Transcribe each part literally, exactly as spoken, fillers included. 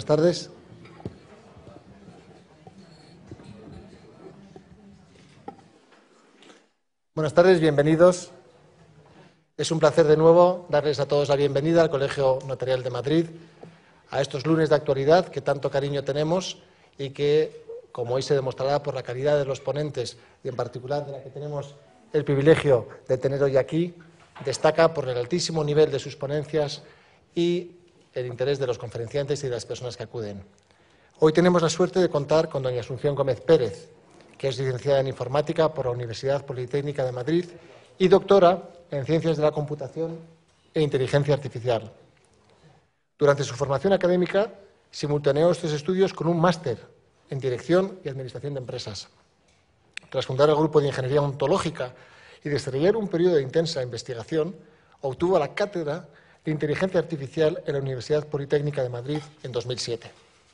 tardes. Buenas tardes, bienvenidos. Es un placer de nuevo darles a todos la bienvenida al Colegio Notarial de Madrid, a estos lunes de actualidad que tanto cariño tenemos y que, como hoy se demostrará por la calidad de los ponentes y en particular de la que tenemos el privilegio de tener hoy aquí, destaca por el altísimo nivel de sus ponencias y el interés de los conferenciantes y de las personas que acuden. Hoy tenemos la suerte de contar con doña Asunción Gómez Pérez, que es licenciada en Informática por la Universidad Politécnica de Madrid y doctora en Ciencias de la Computación e Inteligencia Artificial. Durante su formación académica, simultaneó estos estudios con un máster en Dirección y Administración de Empresas. Tras fundar el Grupo de Ingeniería Ontológica y desarrollar un periodo de intensa investigación, obtuvo la cátedra de Inteligencia Artificial en la Universidad Politécnica de Madrid en dos mil siete.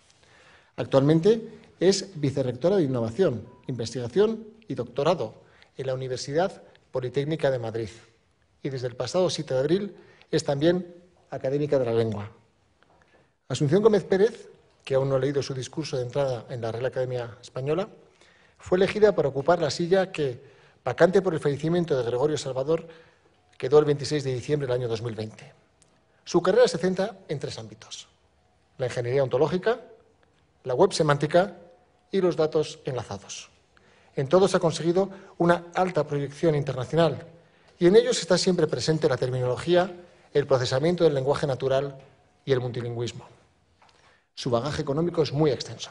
Actualmente es vicerrectora de Innovación, Investigación y Doctorado en la Universidad Politécnica de Madrid y desde el pasado siete de abril es también académica de la lengua. Asunción Gómez Pérez, que aún no he leído su discurso de entrada en la Real Academia Española, fue elegida para ocupar la silla que, vacante por el fallecimiento de Gregorio Salvador, quedó el veintiséis de diciembre del año dos mil veinte. Su carrera se centra en tres ámbitos: la ingeniería ontológica, la web semántica y los datos enlazados. En todos ha conseguido una alta proyección internacional y en ellos está siempre presente la terminología, el procesamiento del lenguaje natural y el multilingüismo. Su bagaje económico es muy extenso.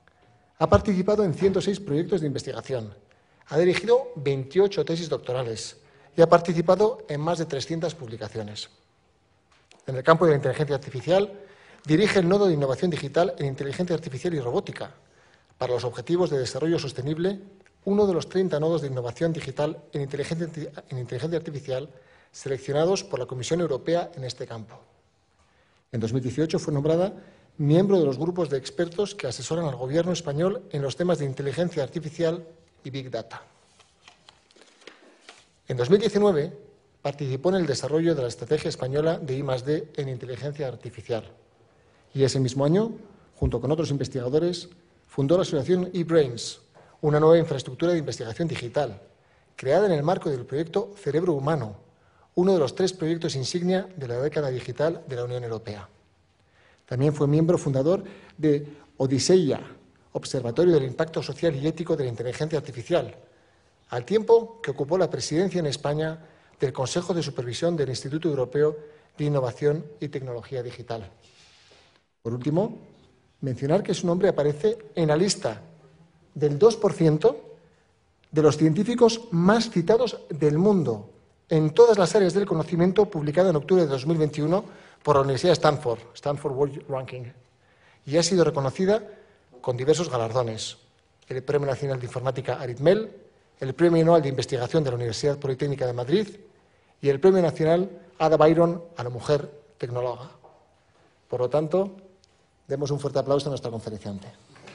Ha participado en ciento seis proyectos de investigación, ha dirigido veintiocho tesis doctorales y ha participado en más de trescientas publicaciones. En el campo de la inteligencia artificial, dirige el nodo de innovación digital en inteligencia artificial y robótica para los Objetivos de Desarrollo Sostenible, uno de los treinta nodos de innovación digital en inteligencia, en inteligencia artificial seleccionados por la Comisión Europea en este campo. En dos mil dieciocho fue nombrada miembro de los grupos de expertos que asesoran al Gobierno español en los temas de inteligencia artificial y Big Data. En dos mil diecinueve participó en el desarrollo de la Estrategia Española de I más D en Inteligencia Artificial y ese mismo año, junto con otros investigadores, fundó la asociación eBrains, una nueva infraestructura de investigación digital, creada en el marco del proyecto Cerebro Humano, uno de los tres proyectos insignia de la década digital de la Unión Europea. También fue miembro fundador de Odiseia, Observatorio del Impacto Social y Ético de la Inteligencia Artificial, al tiempo que ocupó la presidencia en España del Consejo de Supervisión del Instituto Europeo de Innovación y Tecnología Digital. Por último, mencionar que su nombre aparece en la lista del dos por ciento de los científicos más citados del mundo en todas las áreas del conocimiento, publicada en octubre de dos mil veintiuno por la Universidad de Stanford, Stanford World Ranking, y ha sido reconocida con diversos galardones: el Premio Nacional de Informática Aritmel, el Premio Anual de Investigación de la Universidad Politécnica de Madrid y el Premio Nacional Ada Byron a la Mujer Tecnóloga. Por lo tanto, demos un fuerte aplauso a nuestra conferenciante.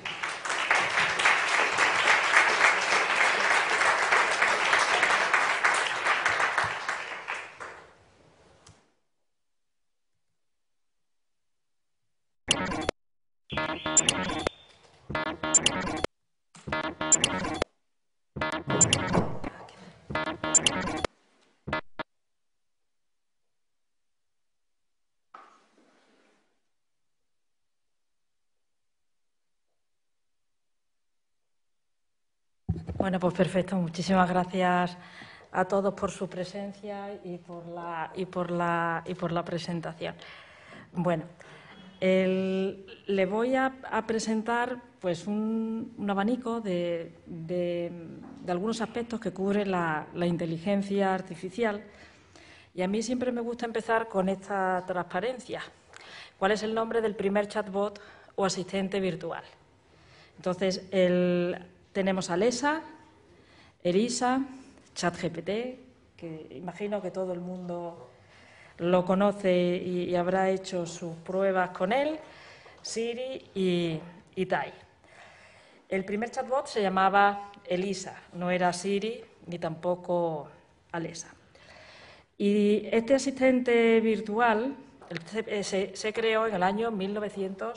Bueno, pues perfecto. Muchísimas gracias a todos por su presencia y por la, y por la, y por la presentación. Bueno, el, le voy a, a presentar pues un, un abanico de, de, de algunos aspectos que cubre la, la inteligencia artificial. Y a mí siempre me gusta empezar con esta transparencia. ¿Cuál es el nombre del primer chatbot o asistente virtual? Entonces, el, tenemos Alexa, Elisa, ChatGPT, que imagino que todo el mundo lo conoce y, y habrá hecho sus pruebas con él, Siri y, y Tai. El primer chatbot se llamaba Elisa, no era Siri ni tampoco Alexa. Y este asistente virtual se, se creó en el año mil novecientos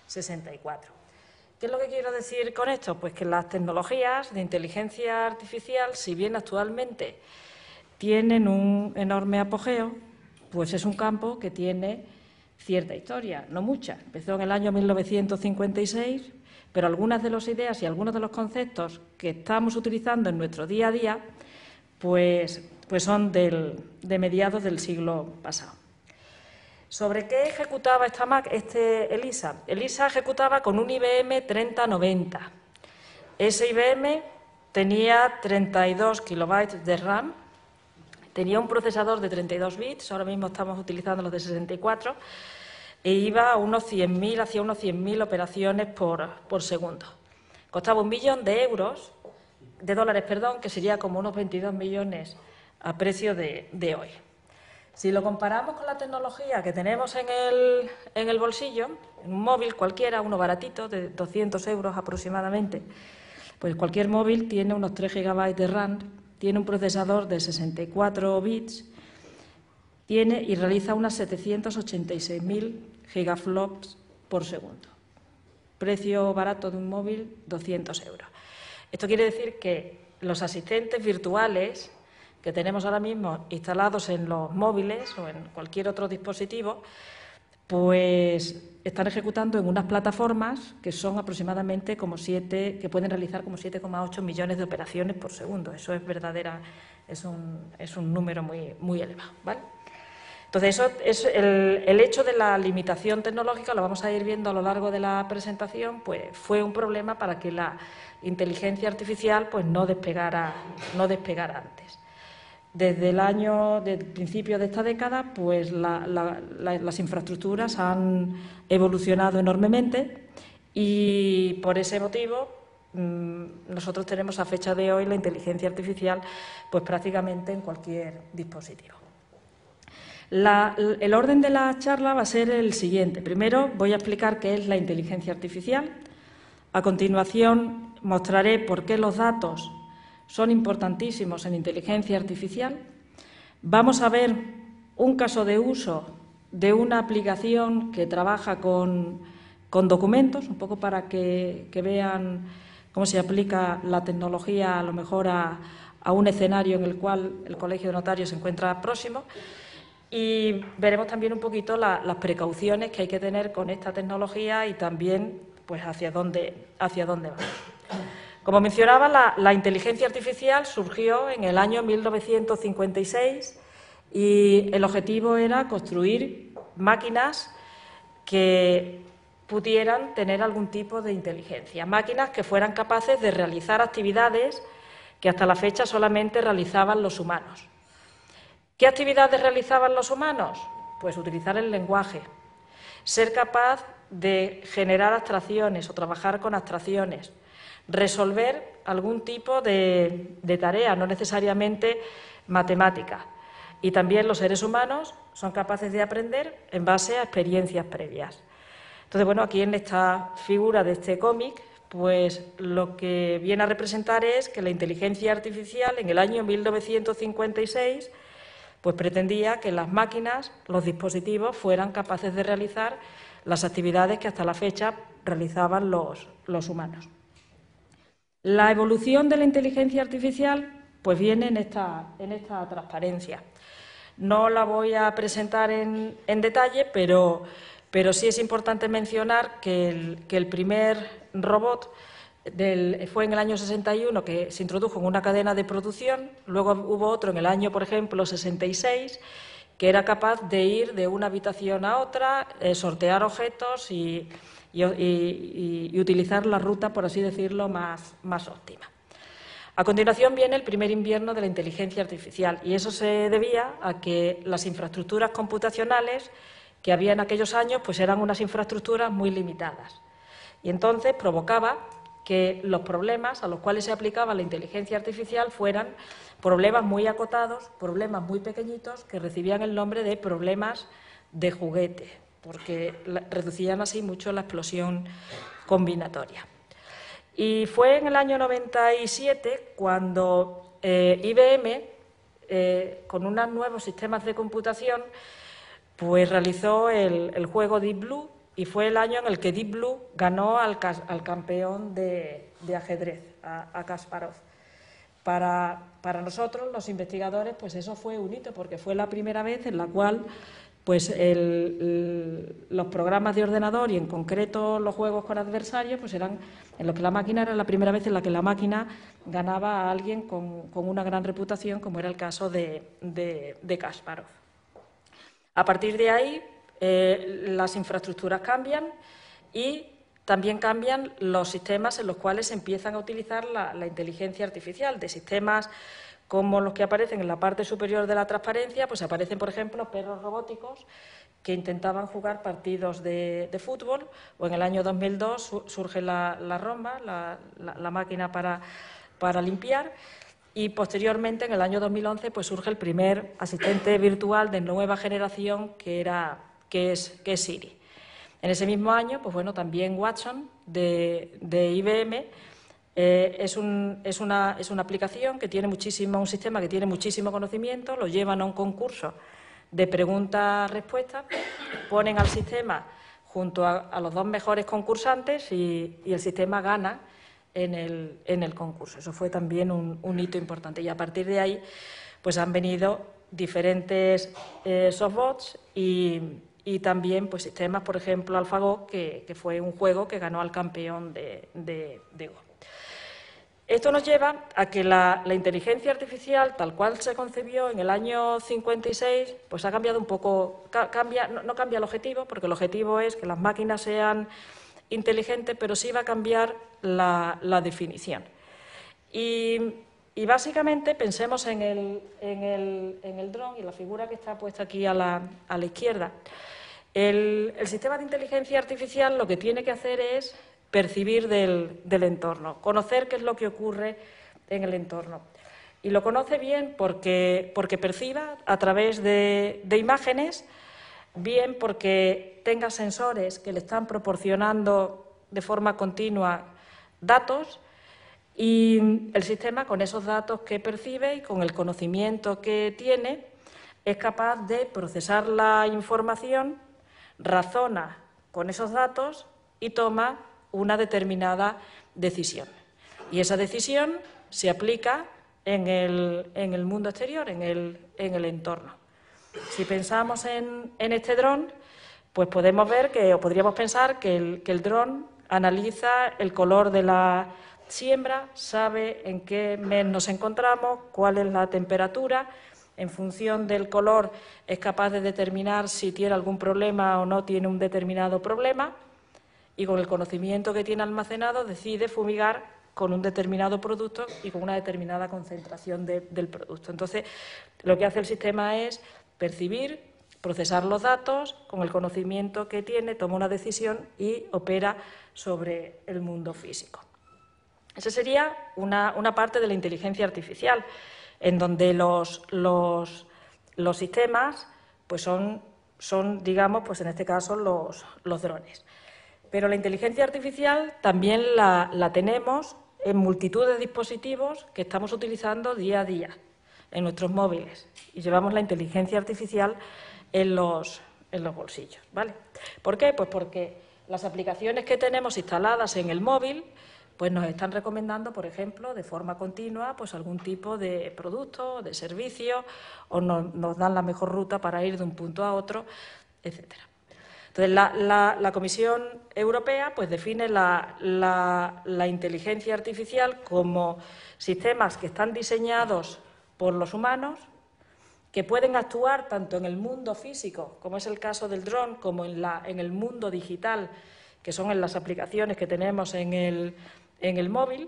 sesenta y cuatro. ¿Qué es lo que quiero decir con esto? Pues que las tecnologías de inteligencia artificial, si bien actualmente tienen un enorme apogeo, pues es un campo que tiene cierta historia, no mucha. Empezó en el año mil novecientos cincuenta y seis, pero algunas de las ideas y algunos de los conceptos que estamos utilizando en nuestro día a día pues, pues son del, de mediados del siglo pasado. ¿Sobre qué ejecutaba esta Mac, este ELISA? ELISA ejecutaba con un I B M treinta noventa. Ese I B M tenía treinta y dos kilobytes de RAM, tenía un procesador de treinta y dos bits, ahora mismo estamos utilizando los de sesenta y cuatro, e iba a unos cien mil, hacia unos cien mil operaciones por, por segundo. Costaba un billón de euros, de dólares, perdón, que sería como unos veintidós millones a precio de, de hoy. Si lo comparamos con la tecnología que tenemos en el, en el bolsillo, en un móvil cualquiera, uno baratito, de doscientos euros aproximadamente, pues cualquier móvil tiene unos tres gigabytes de RAM, tiene un procesador de sesenta y cuatro bits, tiene y realiza unas setecientos ochenta y seis mil gigaflops por segundo. Precio barato de un móvil, doscientos euros. Esto quiere decir que los asistentes virtuales que tenemos ahora mismo instalados en los móviles o en cualquier otro dispositivo, pues están ejecutando en unas plataformas que son aproximadamente como siete, que pueden realizar como siete coma ocho millones de operaciones por segundo. Eso es verdadera, es un, es un número muy, muy elevado, ¿vale? Entonces, eso es el, el hecho de la limitación tecnológica, lo vamos a ir viendo a lo largo de la presentación, pues fue un problema para que la inteligencia artificial pues no despegara, no despegara antes. Desde el año, desde el principio de esta década, pues la, la, la, las infraestructuras han evolucionado enormemente y por ese motivo mmm, nosotros tenemos a fecha de hoy la inteligencia artificial pues prácticamente en cualquier dispositivo. La, el orden de la charla va a ser el siguiente. Primero voy a explicar qué es la inteligencia artificial. A continuación mostraré por qué los datos son importantísimos en inteligencia artificial. Vamos a ver un caso de uso de una aplicación que trabaja con, con documentos, un poco para que, que vean cómo se aplica la tecnología a lo mejor a, a un escenario en el cual el Colegio de Notarios se encuentra próximo. Y veremos también un poquito la, las precauciones que hay que tener con esta tecnología y también pues, hacia dónde, hacia dónde va. Como mencionaba, la, la inteligencia artificial surgió en el año mil novecientos cincuenta y seis y el objetivo era construir máquinas que pudieran tener algún tipo de inteligencia, máquinas que fueran capaces de realizar actividades que hasta la fecha solamente realizaban los humanos. ¿Qué actividades realizaban los humanos? Pues utilizar el lenguaje, ser capaz de generar abstracciones o trabajar con abstracciones, resolver algún tipo de, de tarea, no necesariamente matemática. Y también los seres humanos son capaces de aprender en base a experiencias previas. Entonces, bueno, aquí en esta figura de este cómic, pues lo que viene a representar es que la inteligencia artificial en el año mil novecientos cincuenta y seis pues pretendía que las máquinas, los dispositivos, fueran capaces de realizar las actividades que hasta la fecha realizaban los, los humanos. La evolución de la inteligencia artificial pues viene en esta, en esta transparencia. No la voy a presentar en, en detalle, pero, pero sí es importante mencionar que el, que el primer robot del, fue en el año sesenta y uno, que se introdujo en una cadena de producción. Luego hubo otro en el año, por ejemplo, sesenta y seis, que era capaz de ir de una habitación a otra, eh, sortear objetos y, y, y, y utilizar la ruta, por así decirlo, más, más óptima. A continuación viene el primer invierno de la inteligencia artificial y eso se debía a que las infraestructuras computacionales que había en aquellos años pues eran unas infraestructuras muy limitadas y entonces provocaba que los problemas a los cuales se aplicaba la inteligencia artificial fueran problemas muy acotados, problemas muy pequeñitos que recibían el nombre de problemas de juguete, porque reducían así mucho la explosión combinatoria. Y fue en el año noventa y siete cuando eh, I B M, eh, con unos nuevos sistemas de computación, pues realizó el, el juego Deep Blue, y fue el año en el que Deep Blue ganó al, al campeón de, de ajedrez, a, a Kasparov. Para, para nosotros, los investigadores, pues eso fue un hito, porque fue la primera vez en la cual pues el, el, los programas de ordenador y en concreto los juegos con adversarios, pues eran en los que la máquina era la primera vez en la que la máquina ganaba a alguien con, con una gran reputación, como era el caso de, de, de Kasparov. A partir de ahí, eh, las infraestructuras cambian y también cambian los sistemas en los cuales se empiezan a utilizar la, la inteligencia artificial, de sistemas como los que aparecen en la parte superior de la transparencia, pues aparecen, por ejemplo, perros robóticos que intentaban jugar partidos de, de fútbol, o en el año dos mil dos su, surge la, la Romba, la, la, la máquina para, para limpiar, y posteriormente, en el año dos mil once, pues surge el primer asistente virtual de nueva generación, que, era, que, es, que es Siri. En ese mismo año, pues bueno, también Watson, de, de I B M, eh, es, un, es, una, es una aplicación que tiene muchísimo, un sistema que tiene muchísimo conocimiento, lo llevan a un concurso de preguntas-respuestas, ponen al sistema junto a, a los dos mejores concursantes y, y el sistema gana en el, en el concurso. Eso fue también un, un hito importante. Y a partir de ahí, pues han venido diferentes eh, softbots y Y también pues, sistemas, por ejemplo, AlphaGo, que, que fue un juego que ganó al campeón de, de, de Go. Esto nos lleva a que la, la inteligencia artificial, tal cual se concebió en el año cincuenta y seis, pues ha cambiado un poco, cambia, no, no cambia el objetivo, porque el objetivo es que las máquinas sean inteligentes, pero sí va a cambiar la, la definición. Y, y básicamente pensemos en el, en el, en el dron y la figura que está puesta aquí a la, a la izquierda. El, el sistema de inteligencia artificial lo que tiene que hacer es percibir del, del entorno, conocer qué es lo que ocurre en el entorno. Y lo conoce bien porque, porque perciba a través de, de imágenes, bien porque tenga sensores que le están proporcionando de forma continua datos, y el sistema, con esos datos que percibe y con el conocimiento que tiene, es capaz de procesar la información, razona con esos datos y toma una determinada decisión. Y esa decisión se aplica en el, en el mundo exterior, en el, en el entorno. Si pensamos en, en este dron, pues podemos ver que, o podríamos pensar que el, que el dron analiza el color de la siembra, sabe en qué mes nos encontramos, cuál es la temperatura. En función del color es capaz de determinar si tiene algún problema o no tiene un determinado problema, y con el conocimiento que tiene almacenado decide fumigar con un determinado producto y con una determinada concentración de, del producto. Entonces, lo que hace el sistema es percibir, procesar los datos, con el conocimiento que tiene, toma una decisión y opera sobre el mundo físico. Esa sería una, una parte de la inteligencia artificial, en donde los, los, los sistemas pues son, son, digamos, pues en este caso, los, los drones. Pero la inteligencia artificial también la, la tenemos en multitud de dispositivos que estamos utilizando día a día en nuestros móviles, y llevamos la inteligencia artificial en los, en los bolsillos, ¿vale? ¿Por qué? Pues porque las aplicaciones que tenemos instaladas en el móvil pues nos están recomendando, por ejemplo, de forma continua, pues algún tipo de producto, de servicio, o nos, nos dan la mejor ruta para ir de un punto a otro, etcétera. Entonces, la, la, la Comisión Europea pues, define la, la, la inteligencia artificial como sistemas que están diseñados por los humanos, que pueden actuar tanto en el mundo físico, como es el caso del dron, como en, la, en el mundo digital, que son en las aplicaciones que tenemos en el, en el móvil,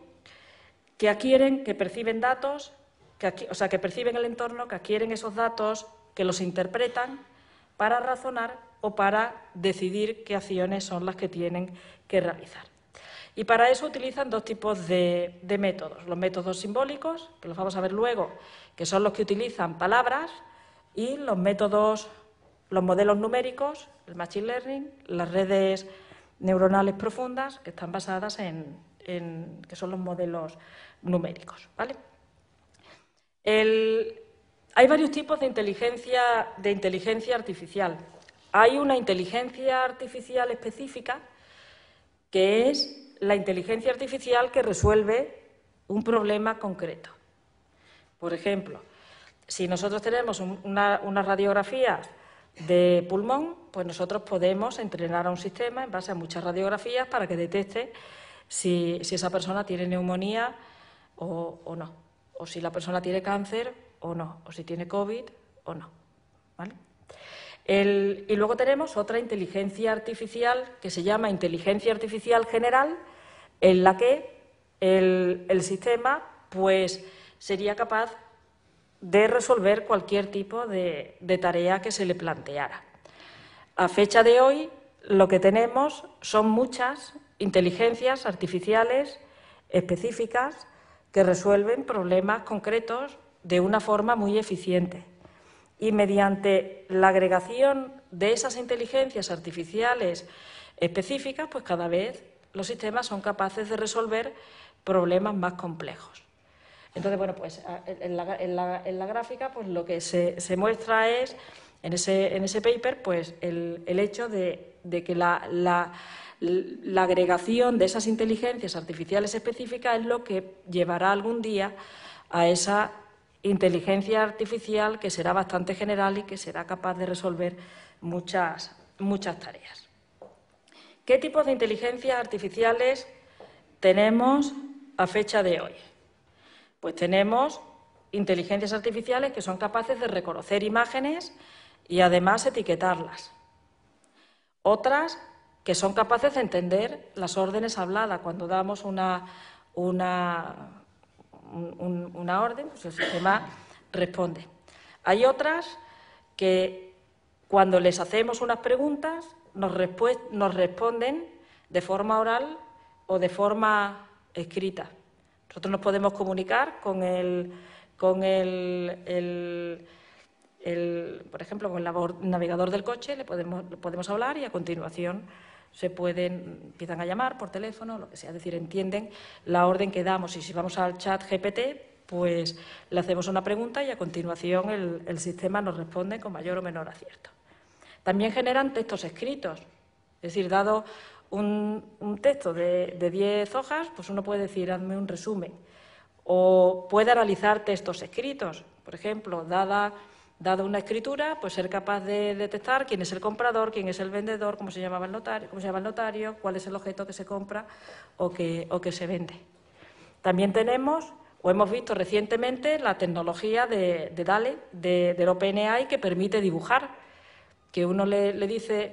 que adquieren, que perciben datos, que, o sea, que perciben el entorno, que adquieren esos datos, que los interpretan para razonar o para decidir qué acciones son las que tienen que realizar. Y para eso utilizan dos tipos de, de métodos. Los métodos simbólicos, que los vamos a ver luego, que son los que utilizan palabras, y los métodos, los modelos numéricos, el machine learning, las redes neuronales profundas, que están basadas en, en que son los modelos numéricos, ¿vale? El, hay varios tipos de inteligencia, de inteligencia artificial. hay una inteligencia artificial específica que es la inteligencia artificial que resuelve un problema concreto. Por ejemplo, si nosotros tenemos una, una radiografía de pulmón, pues nosotros podemos entrenar a un sistema en base a muchas radiografías para que detecte si, si esa persona tiene neumonía o, o no, o si la persona tiene cáncer o no, o si tiene COVID o no, ¿vale? El, y luego tenemos otra inteligencia artificial que se llama inteligencia artificial general, en la que el, el sistema pues, sería capaz de resolver cualquier tipo de, de tarea que se le planteara. A fecha de hoy, lo que tenemos son muchas inteligencias artificiales específicas que resuelven problemas concretos de una forma muy eficiente. Y mediante la agregación de esas inteligencias artificiales específicas, pues cada vez los sistemas son capaces de resolver problemas más complejos. Entonces, bueno, pues en la, en la, en la gráfica pues lo que se, se muestra es, en ese, en ese paper, pues el, el hecho de, de que la, la, la agregación de esas inteligencias artificiales específicas es lo que llevará algún día a esa inteligencia artificial que será bastante general y que será capaz de resolver muchas, muchas tareas. ¿Qué tipos de inteligencias artificiales tenemos a fecha de hoy? Pues tenemos inteligencias artificiales que son capaces de reconocer imágenes y además etiquetarlas. Otras que son capaces de entender las órdenes habladas. Cuando damos una, una, un, una orden, pues el sistema responde. Hay otras que cuando les hacemos unas preguntas nos, nos responden de forma oral o de forma escrita. Nosotros nos podemos comunicar con el, con el, el, el por ejemplo, con el navegador del coche, le podemos, le podemos hablar y a continuación se pueden, empiezan a llamar por teléfono, lo que sea, es decir, entienden la orden que damos y si vamos al chat G P T, pues le hacemos una pregunta y a continuación el, el sistema nos responde con mayor o menor acierto. También generan textos escritos, es decir, dado Un, un texto de, de diez hojas, pues uno puede decir, hazme un resumen. O puede analizar textos escritos. Por ejemplo, dada, dada una escritura, pues ser capaz de detectar quién es el comprador, quién es el vendedor, cómo se llamaba el notario, cómo se llama el notario, cuál es el objeto que se compra o que, o que se vende. También tenemos, o hemos visto recientemente, la tecnología de, de DALL-E, de, del OpenAI, que permite dibujar. Que uno le, le dice,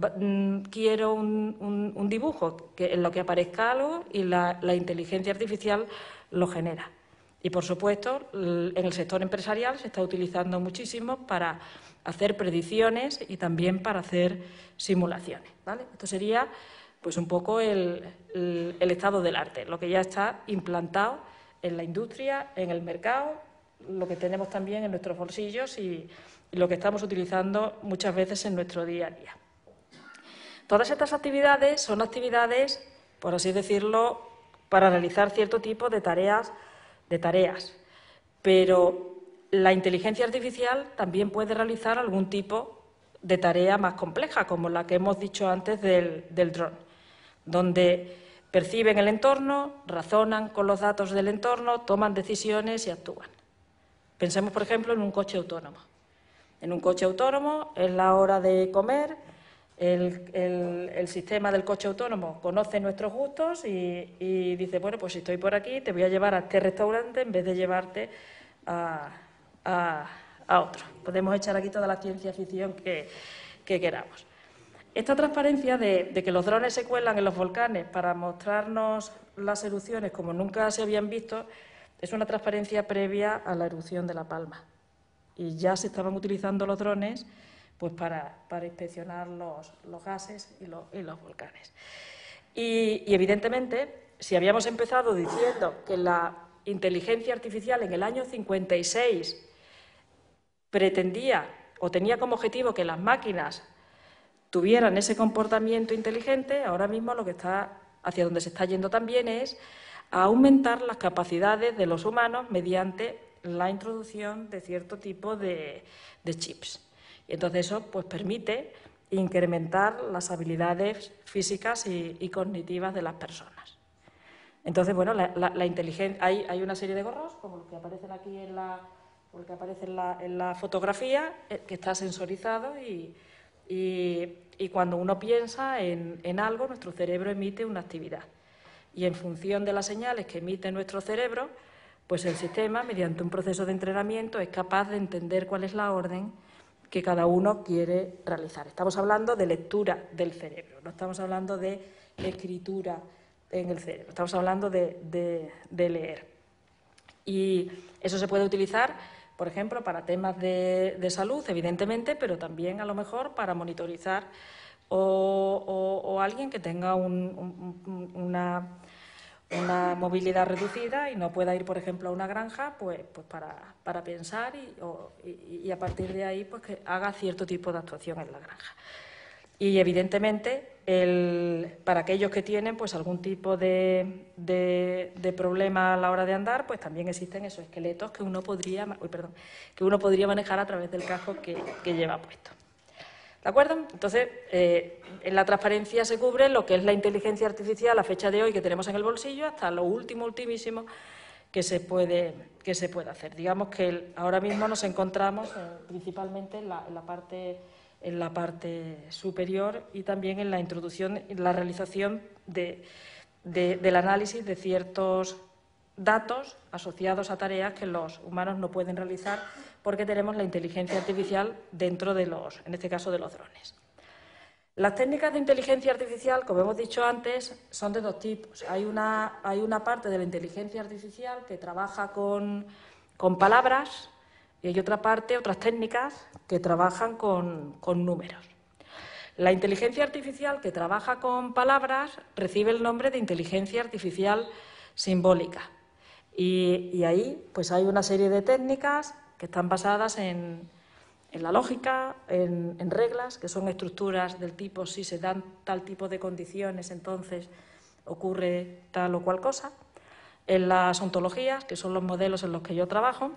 quiero un, un, un dibujo, que en lo que aparezca algo y la, la inteligencia artificial lo genera. Y, por supuesto, en el sector empresarial se está utilizando muchísimo para hacer predicciones y también para hacer simulaciones, ¿vale? Esto sería pues, un poco el, el, el estado del arte, lo que ya está implantado en la industria, en el mercado, lo que tenemos también en nuestros bolsillos y y lo que estamos utilizando muchas veces en nuestro día a día. Todas estas actividades son actividades, por así decirlo, para realizar cierto tipo de tareas, de tareas, pero la inteligencia artificial también puede realizar algún tipo de tarea más compleja, como la que hemos dicho antes del, del dron, donde perciben el entorno, razonan con los datos del entorno, toman decisiones y actúan. Pensemos, por ejemplo, en un coche autónomo. En un coche autónomo, es la hora de comer, el, el, el sistema del coche autónomo conoce nuestros gustos y, y dice, bueno, pues si estoy por aquí, te voy a llevar a este restaurante en vez de llevarte a, a, a otro. Podemos echar aquí toda la ciencia ficción que, que queramos. Esta transparencia de, de que los drones se cuelan en los volcanes para mostrarnos las erupciones como nunca se habían visto, es una transparencia previa a la erupción de La Palma. Y ya se estaban utilizando los drones pues para, para inspeccionar los, los gases y, lo, y los volcanes. Y, y, evidentemente, si habíamos empezado diciendo que la inteligencia artificial en el año cincuenta y seis pretendía o tenía como objetivo que las máquinas tuvieran ese comportamiento inteligente, ahora mismo lo que está, hacia donde se está yendo también es a aumentar las capacidades de los humanos mediante la introducción de cierto tipo de, de chips. Y entonces eso pues, permite incrementar las habilidades físicas y, y cognitivas de las personas. Entonces, bueno, la, la, la inteligencia, hay, hay una serie de gorros, como los que aparecen aquí en la, como el que aparece en la, en la fotografía, eh, que está sensorizado y, y, y cuando uno piensa en, en algo, nuestro cerebro emite una actividad. Y en función de las señales que emite nuestro cerebro, pues el sistema, mediante un proceso de entrenamiento, es capaz de entender cuál es la orden que cada uno quiere realizar. Estamos hablando de lectura del cerebro, no estamos hablando de escritura en el cerebro, estamos hablando de, de, de leer. Y eso se puede utilizar, por ejemplo, para temas de, de salud, evidentemente, pero también a lo mejor para monitorizar o, o, o alguien que tenga un, un, una, una movilidad reducida y no pueda ir, por ejemplo, a una granja, pues, pues para, para pensar y, o, y, y a partir de ahí pues que haga cierto tipo de actuación en la granja. Y, evidentemente, el, para aquellos que tienen pues algún tipo de, de, de problema a la hora de andar, pues también existen esos esqueletos que uno podría, uy, perdón, que uno podría manejar a través del casco que, que lleva puesto. ¿De acuerdo? Entonces, eh, en la transparencia se cubre lo que es la inteligencia artificial a fecha de hoy que tenemos en el bolsillo hasta lo último, ultimísimo que se puede, que se puede hacer. Digamos que el, ahora mismo nos encontramos eh, principalmente en la, en la parte... en la parte superior y también en la introducción y la realización de, de, del análisis de ciertos datos asociados a tareas que los humanos no pueden realizar porque tenemos la inteligencia artificial dentro de los, en este caso, de los drones. Las técnicas de inteligencia artificial, como hemos dicho antes, son de dos tipos. Hay una, hay una parte de la inteligencia artificial que trabaja con, con palabras, y hay otra parte, otras técnicas, que trabajan con, con números. La inteligencia artificial que trabaja con palabras recibe el nombre de inteligencia artificial simbólica. Y, y ahí pues hay una serie de técnicas que están basadas en, en la lógica, en, en reglas, que son estructuras del tipo si se dan tal tipo de condiciones, entonces ocurre tal o cual cosa. En las ontologías, que son los modelos en los que yo trabajo.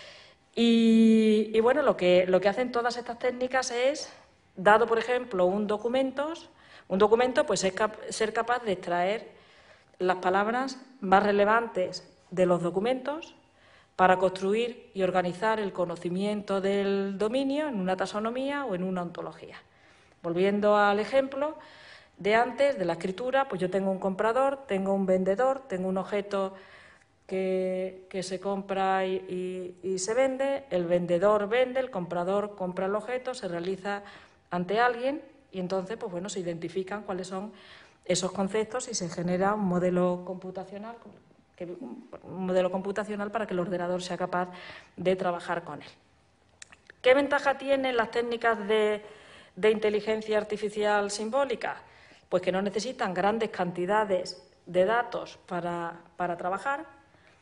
Y, y bueno, lo que, lo que hacen todas estas técnicas es, dado por ejemplo un documento, un documento pues es cap ser capaz de extraer las palabras más relevantes de los documentos para construir y organizar el conocimiento del dominio en una taxonomía o en una ontología. Volviendo al ejemplo de antes, de la escritura, pues yo tengo un comprador, tengo un vendedor, tengo un objeto Que, que se compra y, y, y se vende, el vendedor vende, el comprador compra el objeto, se realiza ante alguien y entonces pues bueno, se identifican cuáles son esos conceptos y se genera un modelo computacional, que, un modelo computacional para que el ordenador sea capaz de trabajar con él. ¿Qué ventaja tienen las técnicas de, de inteligencia artificial simbólica? Pues que no necesitan grandes cantidades de datos para, para trabajar.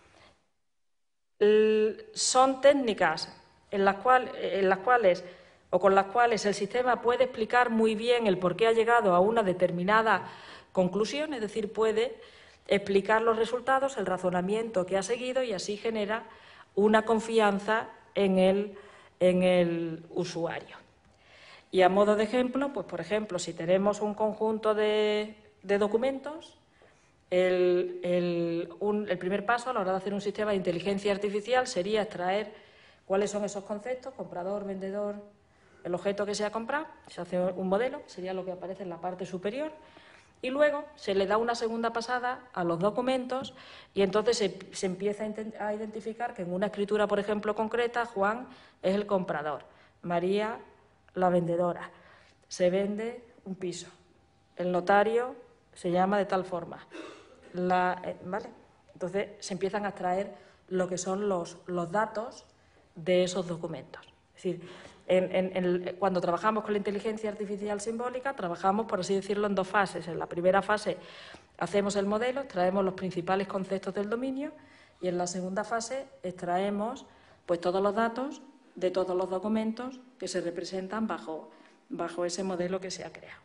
Son técnicas en las, cual, en las cuales o con las cuales el sistema puede explicar muy bien el por qué ha llegado a una determinada conclusión, es decir, puede explicar los resultados, el razonamiento que ha seguido y así genera una confianza en el, en el usuario. Y a modo de ejemplo, pues por ejemplo, si tenemos un conjunto de, de documentos, El, el, un, el primer paso a la hora de hacer un sistema de inteligencia artificial sería extraer cuáles son esos conceptos, comprador, vendedor, el objeto que se ha comprado, se hace un modelo, sería lo que aparece en la parte superior, y luego se le da una segunda pasada a los documentos y entonces se, se empieza a identificar que en una escritura, por ejemplo, concreta, Juan es el comprador, María la vendedora, se vende un piso, el notario se llama de tal forma. La, eh, ¿vale? Entonces se empiezan a extraer lo que son los, los datos de esos documentos. Es decir, en, en, en, cuando trabajamos con la inteligencia artificial simbólica, trabajamos, por así decirlo, en dos fases. En la primera fase hacemos el modelo, extraemos los principales conceptos del dominio y en la segunda fase extraemos pues, todos los datos de todos los documentos que se representan bajo, bajo ese modelo que se ha creado.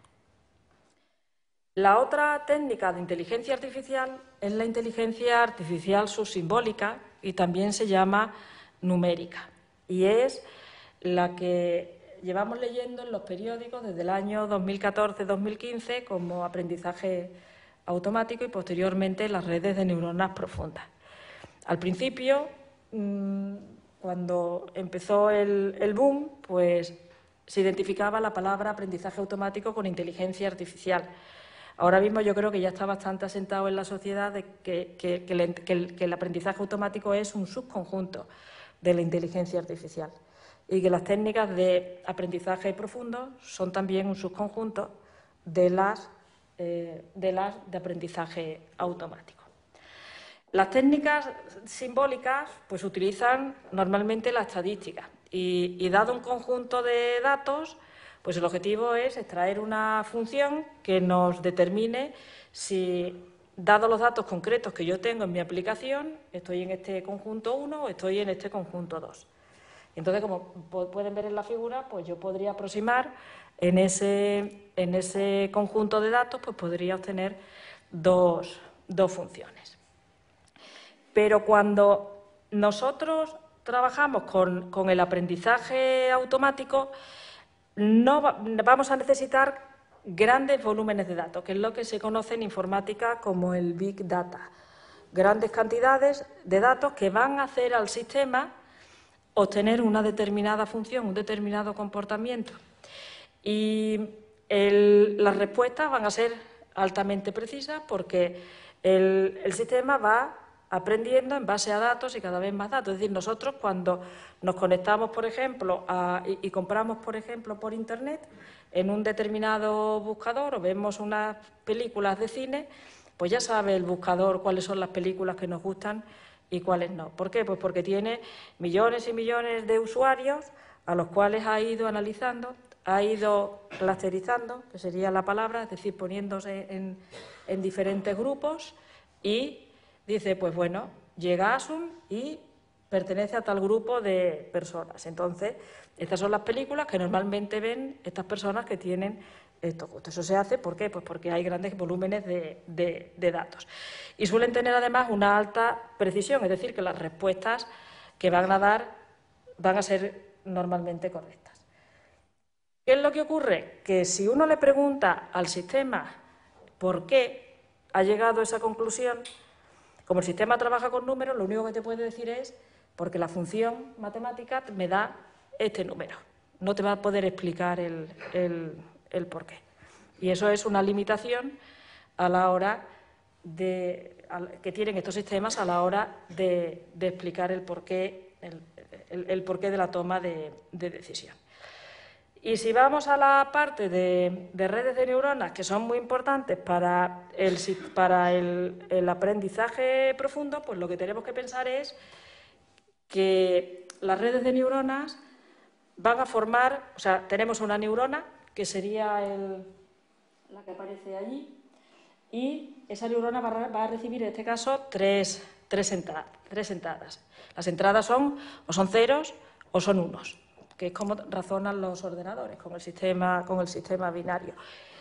La otra técnica de inteligencia artificial es la inteligencia artificial subsimbólica y también se llama numérica. Y es la que llevamos leyendo en los periódicos desde el año dos mil catorce dos mil quince como aprendizaje automático y posteriormente las redes de neuronas profundas. Al principio, cuando empezó el, el boom, pues se identificaba la palabra aprendizaje automático con inteligencia artificial. Ahora mismo yo creo que ya está bastante asentado en la sociedad de que, que, que, el, que, el, que el aprendizaje automático es un subconjunto de la inteligencia artificial y que las técnicas de aprendizaje profundo son también un subconjunto de las, eh, de, las de aprendizaje automático. Las técnicas simbólicas pues, utilizan normalmente la estadística y, y dado un conjunto de datos, pues el objetivo es extraer una función que nos determine si, dados los datos concretos que yo tengo en mi aplicación, estoy en este conjunto uno o estoy en este conjunto dos. Entonces, como pueden ver en la figura, pues yo podría aproximar en ese, en ese conjunto de datos, pues podría obtener dos, dos funciones. Pero cuando nosotros trabajamos con, con el aprendizaje automático, no va, vamos a necesitar grandes volúmenes de datos, que es lo que se conoce en informática como el Big Data. Grandes cantidades de datos que van a hacer al sistema obtener una determinada función, un determinado comportamiento. Y el, las respuestas van a ser altamente precisas porque el, el sistema va aprendiendo en base a datos y cada vez más datos. Es decir, nosotros cuando nos conectamos, por ejemplo, a, y, y compramos, por ejemplo, por Internet, en un determinado buscador o vemos unas películas de cine, pues ya sabe el buscador cuáles son las películas que nos gustan y cuáles no. ¿Por qué? Pues porque tiene millones y millones de usuarios a los cuales ha ido analizando, ha ido clusterizando, que sería la palabra, es decir, poniéndose en, en diferentes grupos y dice, pues bueno, llega Asun y pertenece a tal grupo de personas. Entonces, estas son las películas que normalmente ven estas personas que tienen estos gustos. Eso se hace, ¿por qué? Pues porque hay grandes volúmenes de, de, de datos. Y suelen tener además una alta precisión, es decir, que las respuestas que van a dar van a ser normalmente correctas. ¿Qué es lo que ocurre? Que si uno le pregunta al sistema por qué ha llegado a esa conclusión, como el sistema trabaja con números, lo único que te puede decir es porque la función matemática me da este número. No te va a poder explicar el, el, el por qué. Y eso es una limitación a la hora de, a, que tienen estos sistemas a la hora de, de explicar el porqué, el, el, el porqué de la toma de, de decisión. Y si vamos a la parte de, de redes de neuronas, que son muy importantes para, el, para el, el aprendizaje profundo, pues lo que tenemos que pensar es que las redes de neuronas van a formar, o sea, tenemos una neurona, que sería el, la que aparece allí, y esa neurona va a, va a recibir, en este caso, tres, tres, entradas, tres entradas. Las entradas son o son ceros o son unos, que es como razonan los ordenadores con el sistema, con el sistema binario.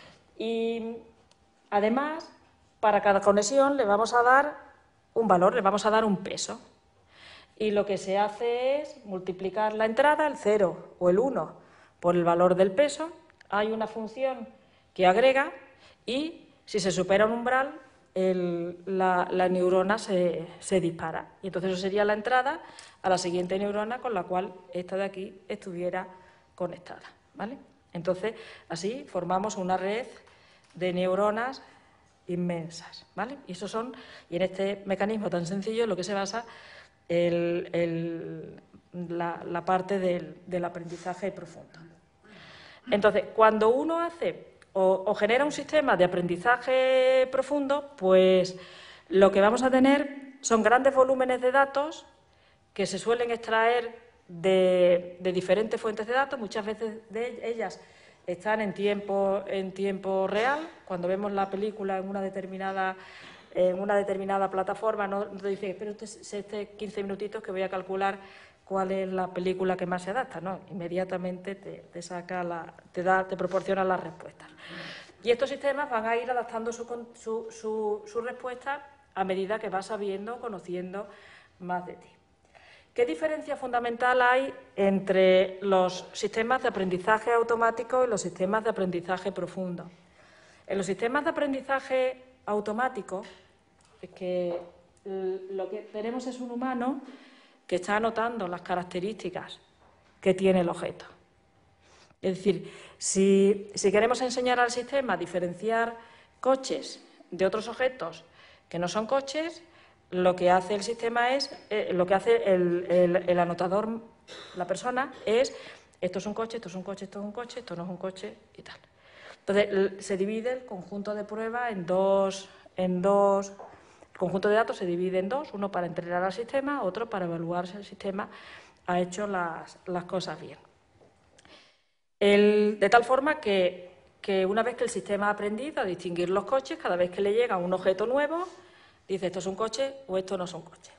Y además, para cada conexión le vamos a dar un valor, le vamos a dar un peso. Y lo que se hace es multiplicar la entrada, el cero o el uno, por el valor del peso. Hay una función que agrega y si se supera un umbral, el, la, la neurona se, se dispara. Y entonces eso sería la entrada a la siguiente neurona con la cual esta de aquí estuviera conectada, ¿vale? Entonces, así formamos una red de neuronas inmensas, ¿vale? Y, eso son, y en este mecanismo tan sencillo lo que se basa el, el, la, la parte del, del aprendizaje profundo. Entonces, cuando uno hace o, o genera un sistema de aprendizaje profundo, pues lo que vamos a tener son grandes volúmenes de datos que se suelen extraer de, de diferentes fuentes de datos, muchas veces de ellas están en tiempo, en tiempo real. Cuando vemos la película en una determinada, en una determinada plataforma, no, no te dice, pero este, este quince minutitos que voy a calcular cuál es la película que más se adapta, ¿no? Inmediatamente te, te saca la, te da, te proporciona las respuestas. Y estos sistemas van a ir adaptando su, su, su, su respuesta a medida que vas sabiendo, conociendo más de ti. ¿Qué diferencia fundamental hay entre los sistemas de aprendizaje automático y los sistemas de aprendizaje profundo? En los sistemas de aprendizaje automático, que lo que tenemos es un humano que está anotando las características que tiene el objeto. Es decir, si, si queremos enseñar al sistema a diferenciar coches de otros objetos que no son coches, lo que hace el sistema es, eh, lo que hace el, el, el anotador, la persona, es esto es un coche, esto es un coche, esto es un coche, esto no es un coche y tal. Entonces, se divide el conjunto de pruebas en dos, en dos, el conjunto de datos se divide en dos, uno para entrenar al sistema, otro para evaluar si el sistema ha hecho las, las cosas bien. El, de tal forma que, que una vez que el sistema ha aprendido a distinguir los coches, cada vez que le llega un objeto nuevo, dice esto es un coche o esto no es un coche.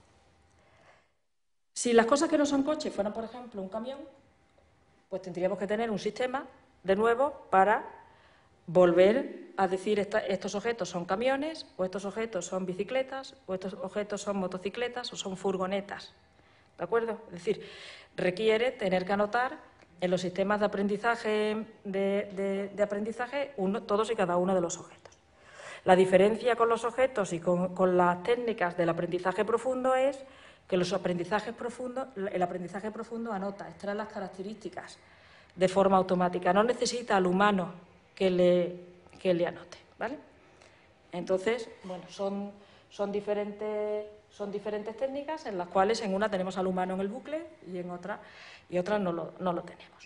Si las cosas que no son coches fueran, por ejemplo, un camión, pues tendríamos que tener un sistema, de nuevo, para volver a decir esta, estos objetos son camiones, o estos objetos son bicicletas, o estos objetos son motocicletas, o son furgonetas. ¿De acuerdo? Es decir, requiere tener que anotar en los sistemas de aprendizaje, de, de, de aprendizaje uno, todos y cada uno de los objetos. La diferencia con los objetos y con, con las técnicas del aprendizaje profundo es que los aprendizajes profundos, el aprendizaje profundo anota, extrae las características de forma automática, no necesita al humano que le, que le anote, ¿vale? Entonces, bueno, son, son, diferentes, son diferentes técnicas en las cuales en una tenemos al humano en el bucle y en otra, y otras no lo, no lo tenemos.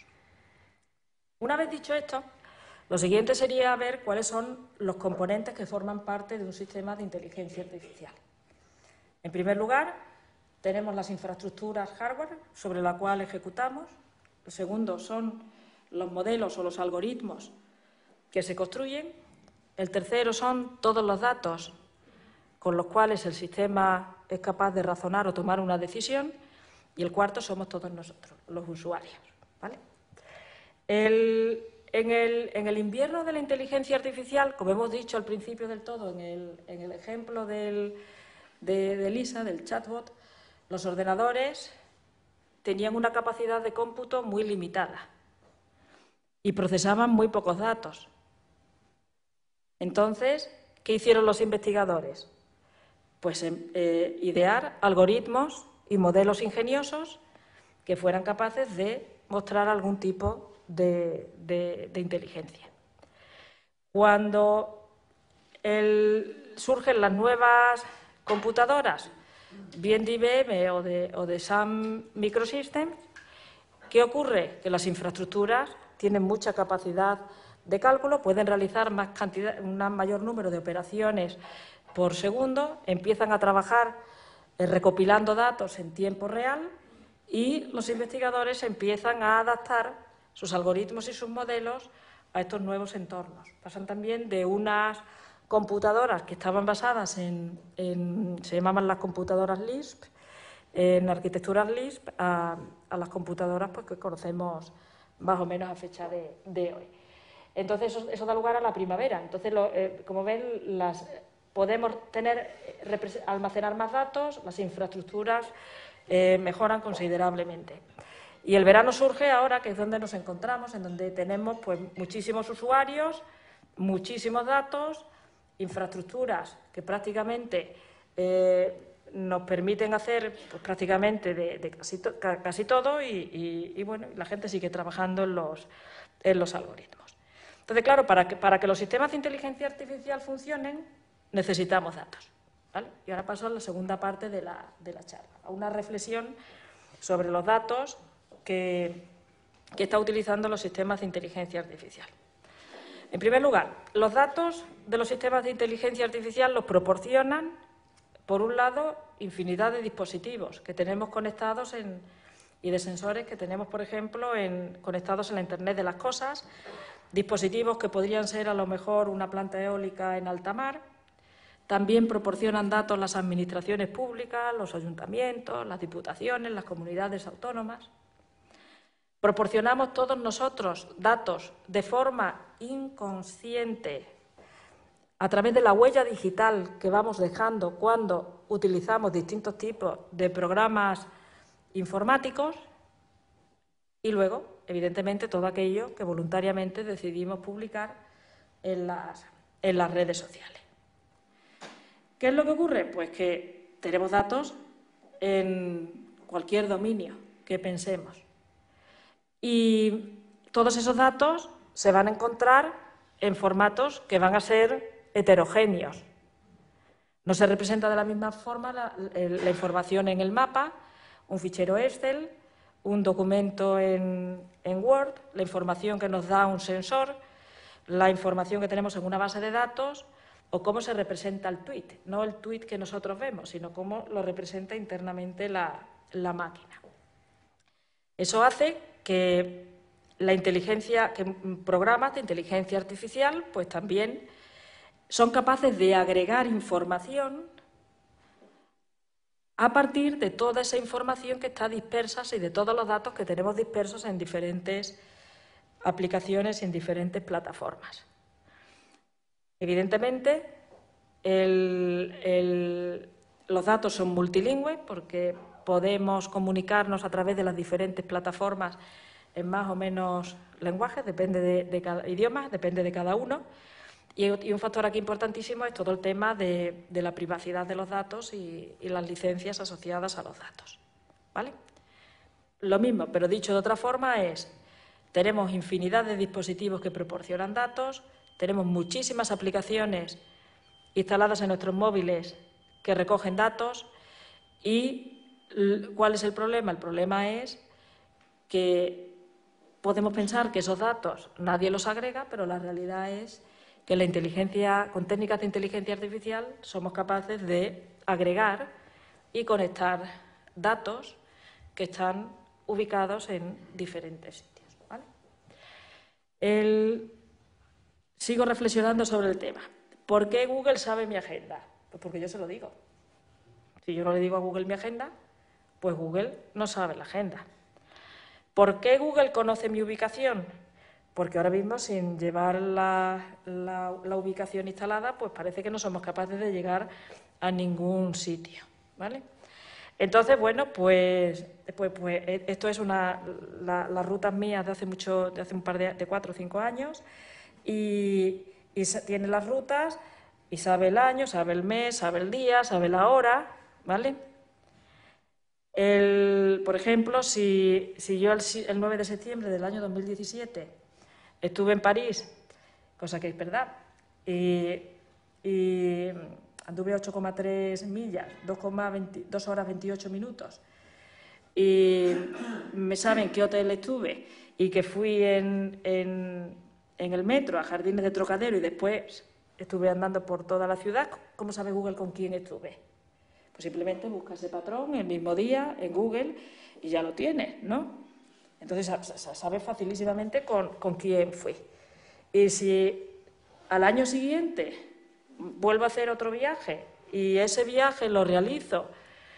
Una vez dicho esto, lo siguiente sería ver cuáles son los componentes que forman parte de un sistema de inteligencia artificial. En primer lugar, tenemos las infraestructuras hardware sobre la cual ejecutamos. El segundo son los modelos o los algoritmos que se construyen. El tercero son todos los datos con los cuales el sistema es capaz de razonar o tomar una decisión. Y el cuarto somos todos nosotros, los usuarios, ¿vale? El, en, el, en el invierno de la inteligencia artificial, como hemos dicho al principio del todo, en el, en el ejemplo del, de, de Lisa, del chatbot, los ordenadores tenían una capacidad de cómputo muy limitada y procesaban muy pocos datos. Entonces, ¿qué hicieron los investigadores? Pues eh, idear algoritmos y modelos ingeniosos que fueran capaces de mostrar algún tipo de, de, de inteligencia. Cuando el, surgen las nuevas computadoras, bien de I B M o de, o de Sun Microsystems, ¿qué ocurre? Que las infraestructuras tienen mucha capacidad de cálculo, pueden realizar más cantidad, un mayor número de operaciones por segundo, empiezan a trabajar eh, recopilando datos en tiempo real y los investigadores empiezan a adaptar sus algoritmos y sus modelos a estos nuevos entornos. Pasan también de unas computadoras que estaban basadas en, en se llamaban las computadoras Lisp, en arquitecturas Lisp, a, a las computadoras pues, que conocemos más o menos a fecha de, de hoy. Entonces, eso, eso da lugar a la primavera. Entonces, lo, eh, como ven, las, podemos tener, almacenar más datos, las infraestructuras eh, mejoran considerablemente. Y el verano surge ahora, que es donde nos encontramos, en donde tenemos pues, muchísimos usuarios, muchísimos datos, infraestructuras que prácticamente eh, nos permiten hacer pues, prácticamente de, de casi, to, casi todo y, y, y bueno, la gente sigue trabajando en los, en los algoritmos. Entonces, claro, para que, para que los sistemas de inteligencia artificial funcionen, necesitamos datos, ¿vale? Y ahora paso a la segunda parte de la, de la charla, a una reflexión sobre los datos que, que están utilizando los sistemas de inteligencia artificial. En primer lugar, los datos de los sistemas de inteligencia artificial los proporcionan, por un lado, infinidad de dispositivos que tenemos conectados en, y de sensores que tenemos, por ejemplo, en, conectados en la Internet de las cosas, dispositivos que podrían ser a lo mejor una planta eólica en alta mar. También proporcionan datos las administraciones públicas, los ayuntamientos, las diputaciones, las comunidades autónomas. Proporcionamos todos nosotros datos de forma inconsciente a través de la huella digital que vamos dejando cuando utilizamos distintos tipos de programas informáticos y luego, evidentemente, todo aquello que voluntariamente decidimos publicar en las, en las redes sociales. ¿Qué es lo que ocurre? Pues que tenemos datos en cualquier dominio que pensemos. Y todos esos datos se van a encontrar en formatos que van a ser heterogéneos. No se representa de la misma forma la, la información en el mapa, un fichero Excel, un documento en, en Word, la información que nos da un sensor, la información que tenemos en una base de datos o cómo se representa el tweet. No el tweet que nosotros vemos, sino cómo lo representa internamente la, la máquina. Eso hace que la inteligencia, que programas de inteligencia artificial, pues también son capaces de agregar información a partir de toda esa información que está dispersa y de todos los datos que tenemos dispersos en diferentes aplicaciones y en diferentes plataformas. Evidentemente, el, el, los datos son multilingües porque podemos comunicarnos a través de las diferentes plataformas en más o menos lenguajes, depende de, de cada idioma, depende de cada uno. Y, y un factor aquí importantísimo es todo el tema de, de la privacidad de los datos y, y las licencias asociadas a los datos, ¿vale? Lo mismo, pero dicho de otra forma, es tenemos infinidad de dispositivos que proporcionan datos, tenemos muchísimas aplicaciones instaladas en nuestros móviles que recogen datos y ¿cuál es el problema? El problema es que podemos pensar que esos datos nadie los agrega, pero la realidad es que la inteligencia, con técnicas de inteligencia artificial somos capaces de agregar y conectar datos que están ubicados en diferentes sitios, ¿vale? El... Sigo reflexionando sobre el tema. ¿Por qué Google sabe mi agenda? Pues porque yo se lo digo. Si yo no le digo a Google mi agenda, pues Google no sabe la agenda. ¿Por qué Google conoce mi ubicación? Porque ahora mismo, sin llevar la, la, la ubicación instalada, pues parece que no somos capaces de llegar a ningún sitio, ¿vale? Entonces, bueno, pues, pues, pues esto es una, la, las rutas mías de hace mucho, de hace un par de, de cuatro o cinco años, y, y tiene las rutas y sabe el año, sabe el mes, sabe el día, sabe la hora, ¿vale? El, por ejemplo, si, si yo el, el nueve de septiembre del año dos mil diecisiete estuve en París, cosa que es verdad, y, y anduve ocho coma tres millas, dos horas veintiocho minutos, y me saben qué hotel estuve y que fui en, en, en el metro a Jardines de Trocadero y después estuve andando por toda la ciudad, ¿cómo sabe Google con quién estuve? Pues simplemente busca ese patrón el mismo día en Google y ya lo tienes, ¿no? Entonces, sabes facilísimamente con, con quién fui. Y si al año siguiente vuelvo a hacer otro viaje y ese viaje lo realizo,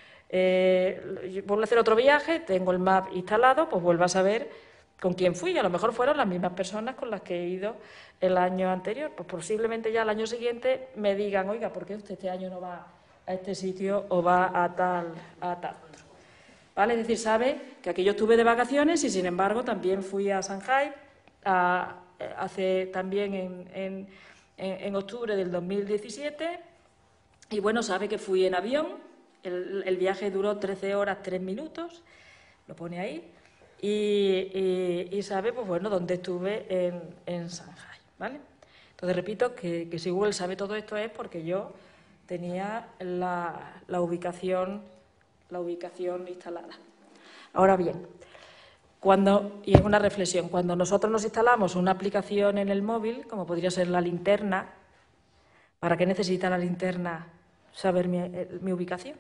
eh, vuelvo a hacer otro viaje, tengo el map instalado, pues vuelvo a saber con quién fui. A lo mejor fueron las mismas personas con las que he ido el año anterior. Pues posiblemente ya al año siguiente me digan, oiga, ¿por qué usted este año no va a este sitio o va a tal, a tal otro? ¿Vale? Es decir, sabe que aquí yo estuve de vacaciones y, sin embargo, también fui a Shanghái a, hace también en, en, en octubre del dos mil diecisiete y, bueno, sabe que fui en avión. El, el viaje duró trece horas, tres minutos, lo pone ahí, y, y, y sabe, pues bueno, dónde estuve en, en Shanghái, ¿vale? Entonces, repito que, que si Google sabe todo esto es porque yo tenía la, la ubicación la ubicación instalada. Ahora bien, cuando, y es una reflexión, cuando nosotros nos instalamos una aplicación en el móvil, como podría ser la linterna, ¿para qué necesita la linterna saber mi, mi ubicación?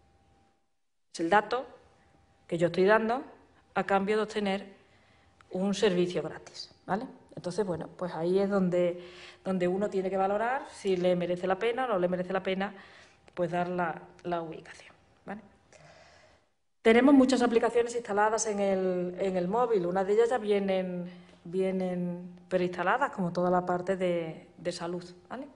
Es el dato que yo estoy dando a cambio de obtener un servicio gratis, ¿vale? Entonces, bueno, pues ahí es donde, donde uno tiene que valorar si le merece la pena o no le merece la pena pues dar la, la ubicación, ¿vale? Tenemos muchas aplicaciones instaladas en el, en el móvil. Unas de ellas ya vienen, vienen preinstaladas, como toda la parte de, de salud, ¿vale?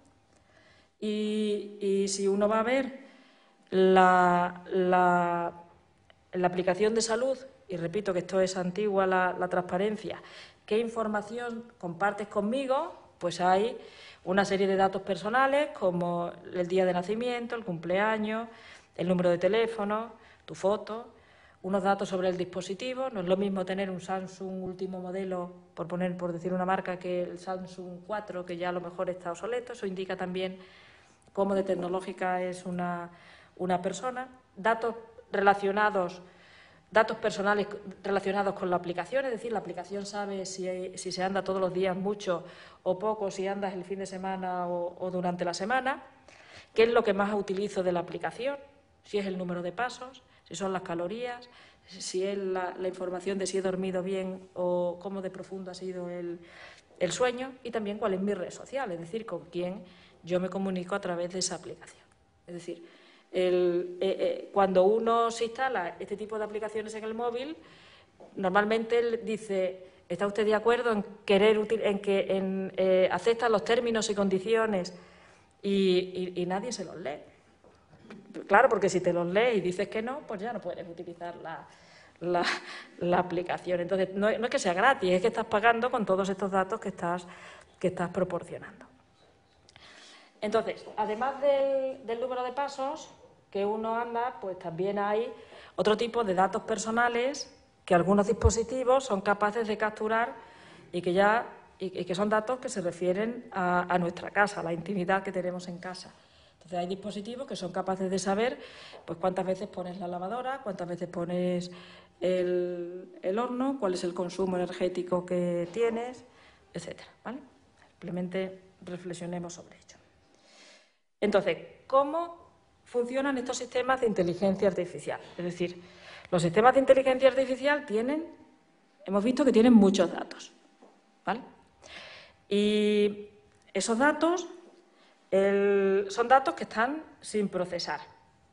Y, y si uno va a ver la, la, en la aplicación de salud, y repito que esto es antigua la, la transparencia, ¿qué información compartes conmigo? Pues hay una serie de datos personales como el día de nacimiento, el cumpleaños, el número de teléfono, tu foto, unos datos sobre el dispositivo. No es lo mismo tener un Samsung último modelo, por poner, por decir una marca, que el Samsung cuatro, que ya a lo mejor está obsoleto. Eso indica también cómo de tecnológica es una, una persona. Datos relacionados, datos personales relacionados con la aplicación, es decir, la aplicación sabe si, hay, si se anda todos los días mucho o poco, si andas el fin de semana o, o durante la semana, qué es lo que más utilizo de la aplicación, si es el número de pasos, si son las calorías, si es la, la información de si he dormido bien o cómo de profundo ha sido el, el sueño, y también cuál es mi red social, es decir, con quién yo me comunico a través de esa aplicación. Es decir, el, eh, eh, cuando uno se instala este tipo de aplicaciones en el móvil, normalmente él dice, ¿está usted de acuerdo en querer en que en, eh, acepta los términos y condiciones? Y, y, y nadie se los lee. Claro, porque si te los lees y dices que no, pues ya no puedes utilizar la, la, la aplicación. Entonces, no, no es que sea gratis, es que estás pagando con todos estos datos que estás, que estás proporcionando. Entonces, además del, del número de pasos que uno anda, pues también hay otro tipo de datos personales que algunos dispositivos son capaces de capturar y que ya y, y que son datos que se refieren a, a nuestra casa, a la intimidad que tenemos en casa. Entonces, hay dispositivos que son capaces de saber pues cuántas veces pones la lavadora, cuántas veces pones el, el horno, cuál es el consumo energético que tienes, etcétera, ¿vale? Simplemente reflexionemos sobre ello. Entonces, ¿cómo funcionan estos sistemas de inteligencia artificial? Es decir, los sistemas de inteligencia artificial tienen, hemos visto que tienen muchos datos, ¿vale? Y esos datos el, son datos que están sin procesar.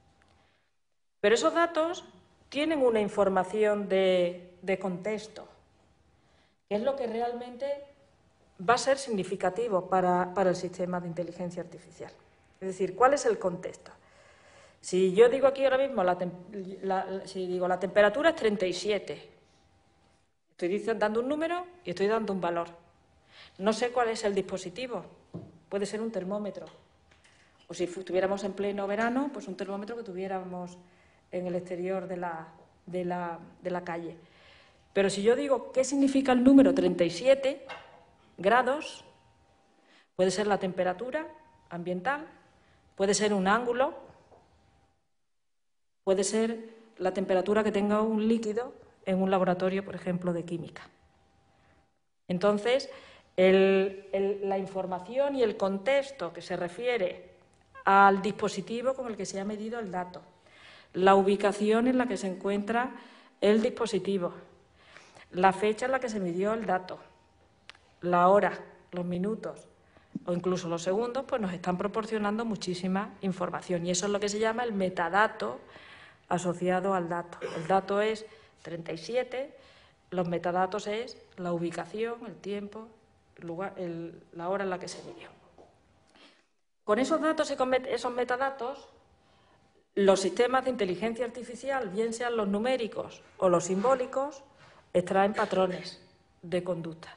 Pero esos datos tienen una información de, de contexto, que es lo que realmente va a ser significativo para, para el sistema de inteligencia artificial. Es decir, ¿cuál es el contexto? Si yo digo aquí ahora mismo, la, la, si digo la temperatura es treinta y siete, estoy dando un número y estoy dando un valor. No sé cuál es el dispositivo, puede ser un termómetro. O si estuviéramos en pleno verano, pues un termómetro que tuviéramos en el exterior de la, de la, de la calle. Pero si yo digo qué significa el número treinta y siete grados, puede ser la temperatura ambiental, puede ser un ángulo, puede ser la temperatura que tenga un líquido en un laboratorio, por ejemplo, de química. Entonces, el, el, la información y el contexto que se refiere al dispositivo con el que se ha medido el dato, la ubicación en la que se encuentra el dispositivo, la fecha en la que se midió el dato, la hora, los minutos o incluso los segundos, pues nos están proporcionando muchísima información. Y eso es lo que se llama el metadato asociado al dato. El dato es treinta y siete, los metadatos es la ubicación, el tiempo, el lugar, el, la hora en la que se midió. Con esos datos y con esos metadatos, los sistemas de inteligencia artificial, bien sean los numéricos o los simbólicos, extraen patrones de conducta.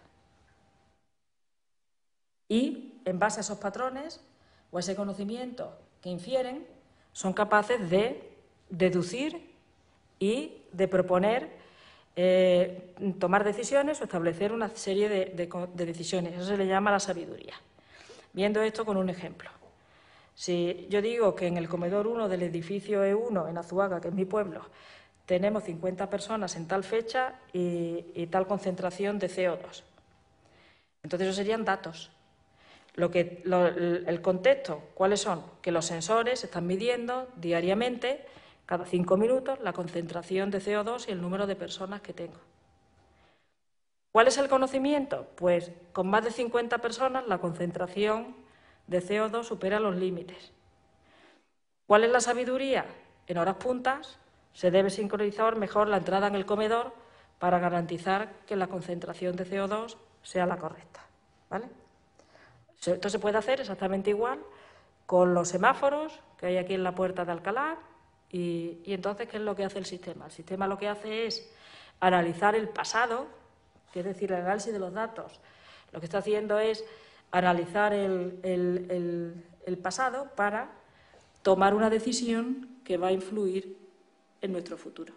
Y, en base a esos patrones o a ese conocimiento que infieren, son capaces de deducir y de proponer, eh, tomar decisiones o establecer una serie de, de, de decisiones. Eso se le llama la sabiduría. Viendo esto con un ejemplo. Si yo digo que en el comedor uno del edificio E uno, en Azuaga, que es mi pueblo, tenemos cincuenta personas en tal fecha y, y tal concentración de C O dos. Entonces, esos serían datos. Lo que, lo, el contexto, ¿cuáles son? Que los sensores están midiendo diariamente, cada cinco minutos, la concentración de C O dos y el número de personas que tengo. ¿Cuál es el conocimiento? Pues con más de cincuenta personas la concentración de C O dos supera los límites. ¿Cuál es la sabiduría? En horas puntas se debe sincronizar mejor la entrada en el comedor para garantizar que la concentración de C O dos sea la correcta, ¿vale? Esto se puede hacer exactamente igual con los semáforos que hay aquí en la Puerta de Alcalá, Y, y entonces, ¿qué es lo que hace el sistema? El sistema lo que hace es analizar el pasado, que es decir, el análisis de los datos. Lo que está haciendo es analizar el, el, el, el pasado para tomar una decisión que va a influir en nuestro futuro.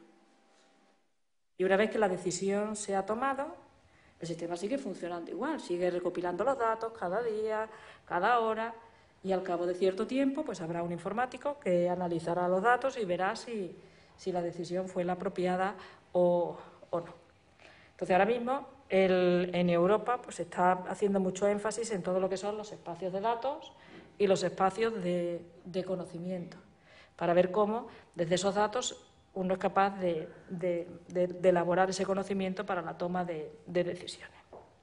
Y una vez que la decisión se ha tomado, el sistema sigue funcionando igual, sigue recopilando los datos cada día, cada hora, y al cabo de cierto tiempo pues habrá un informático que analizará los datos y verá si, si la decisión fue la apropiada o, o no. Entonces, ahora mismo el, en Europa pues, se está haciendo mucho énfasis en todo lo que son los espacios de datos y los espacios de, de conocimiento, para ver cómo desde esos datos uno es capaz de, de, de, de elaborar ese conocimiento para la toma de, de decisiones.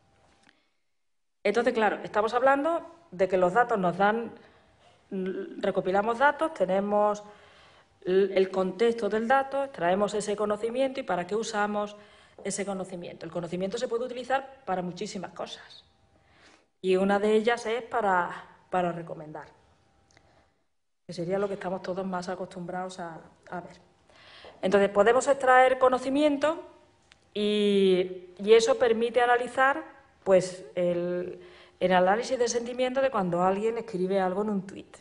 Entonces, claro, estamos hablando de que los datos nos dan, recopilamos datos, tenemos el contexto del dato, extraemos ese conocimiento y para qué usamos ese conocimiento. El conocimiento se puede utilizar para muchísimas cosas y una de ellas es para, para recomendar, que sería lo que estamos todos más acostumbrados a, a ver. Entonces, podemos extraer conocimiento y, y eso permite analizar pues, el, el análisis de sentimiento de cuando alguien escribe algo en un tuit.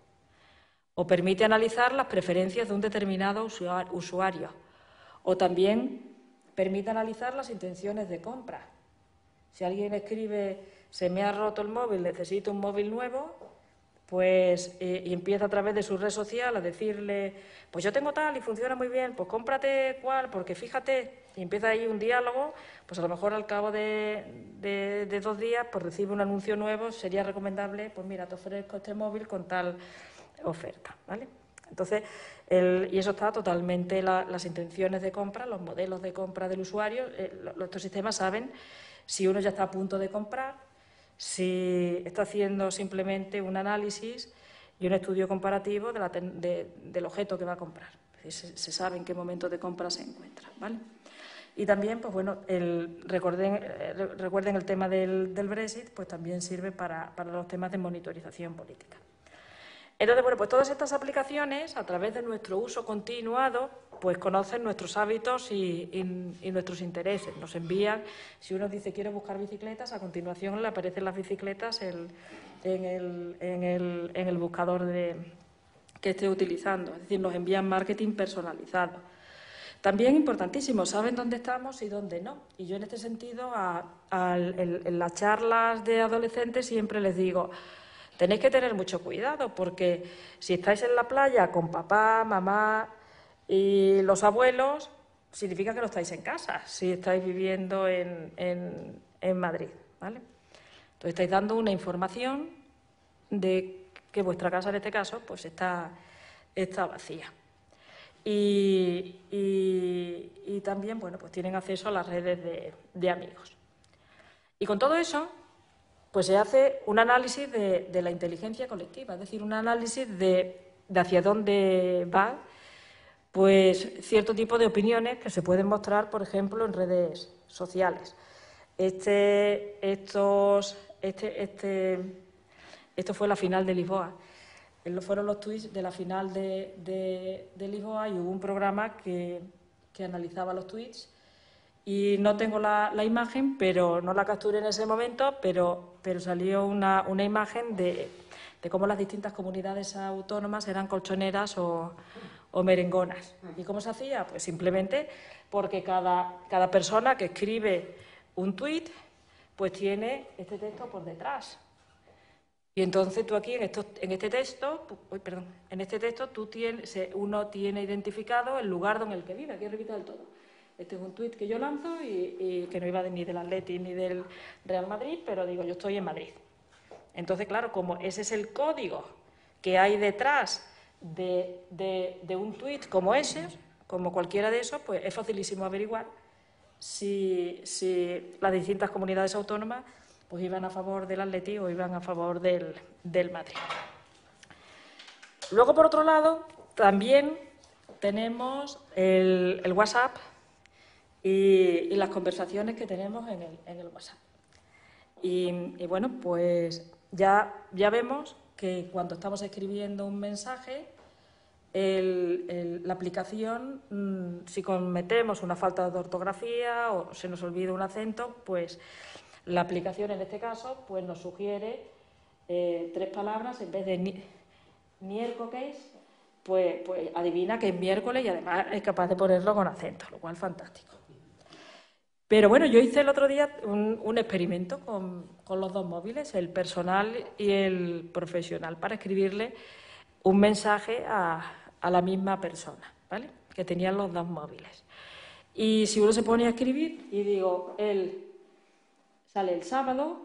O permite analizar las preferencias de un determinado usuario. O también permite analizar las intenciones de compra. Si alguien escribe, se me ha roto el móvil, necesito un móvil nuevo, pues eh, y empieza a través de su red social a decirle, pues yo tengo tal y funciona muy bien, pues cómprate cuál, porque fíjate, y empieza ahí un diálogo, pues a lo mejor al cabo de, de, de dos días pues recibe un anuncio nuevo, sería recomendable, pues mira, te ofrezco este móvil con tal oferta, ¿vale? Entonces, el, y eso está totalmente, la, las intenciones de compra, los modelos de compra del usuario, eh, los, estos sistemas saben si uno ya está a punto de comprar, si está haciendo simplemente un análisis y un estudio comparativo de la, de, del objeto que va a comprar. Se, se sabe en qué momento de compra se encuentra, ¿vale? Y también, pues bueno, el, recuerden, eh, recuerden el tema del, del Brexit, pues también sirve para, para los temas de monitorización política. Entonces, bueno, pues todas estas aplicaciones, a través de nuestro uso continuado, pues conocen nuestros hábitos y, y, y nuestros intereses. Nos envían, si uno dice quiero buscar bicicletas, a continuación le aparecen las bicicletas el, en, el, en, el, en el buscador de, que esté utilizando. Es decir, nos envían marketing personalizado. También importantísimo, saben dónde estamos y dónde no. Y yo en este sentido, a, a, en, en las charlas de adolescentes siempre les digo, tenéis que tener mucho cuidado porque si estáis en la playa con papá, mamá y los abuelos, significa que no estáis en casa, si estáis viviendo en, en, en Madrid, ¿vale? Entonces estáis dando una información de que vuestra casa en este caso pues está, está vacía. Y, y, y también, bueno, pues tienen acceso a las redes de, de amigos. Y con todo eso, pues se hace un análisis de, de la inteligencia colectiva, es decir, un análisis de, de hacia dónde va pues, cierto tipo de opiniones que se pueden mostrar, por ejemplo, en redes sociales. Este, estos, este, este, esto fue la final de Lisboa. Fueron los tweets de la final de, de, de Lisboa y hubo un programa que, que analizaba los tweets. Y no tengo la, la imagen, pero no la capturé en ese momento, pero, pero salió una, una imagen de, de cómo las distintas comunidades autónomas eran colchoneras o, o merengonas. ¿Y cómo se hacía? Pues simplemente porque cada, cada persona que escribe un tuit, pues tiene este texto por detrás. Y entonces tú aquí en, estos, en este texto, uy, perdón, en este texto tú tienes, uno tiene identificado el lugar en el que vive. Aquí repito del todo. Este es un tuit que yo lanzo y, y que no iba de, ni del Atleti ni del Real Madrid, pero digo, yo estoy en Madrid. Entonces, claro, como ese es el código que hay detrás de, de, de un tuit como ese, como cualquiera de esos, pues es facilísimo averiguar si, si las distintas comunidades autónomas pues iban a favor del Atleti o iban a favor del, del Madrid. Luego, por otro lado, también tenemos el, el WhatsApp y, y las conversaciones que tenemos en el, en el WhatsApp. Y, y bueno, pues ya, ya vemos que cuando estamos escribiendo un mensaje, el, el, la aplicación, mmm, si cometemos una falta de ortografía o se nos olvida un acento, pues la aplicación en este caso pues nos sugiere eh, tres palabras en vez de miércoles, pues, pues adivina que es miércoles y además es capaz de ponerlo con acento, lo cual es fantástico. Pero bueno, yo hice el otro día un, un experimento con, con los dos móviles, el personal y el profesional, para escribirle un mensaje a, a la misma persona, ¿vale?, que tenían los dos móviles. Y si uno se pone a escribir y digo, él sale el sábado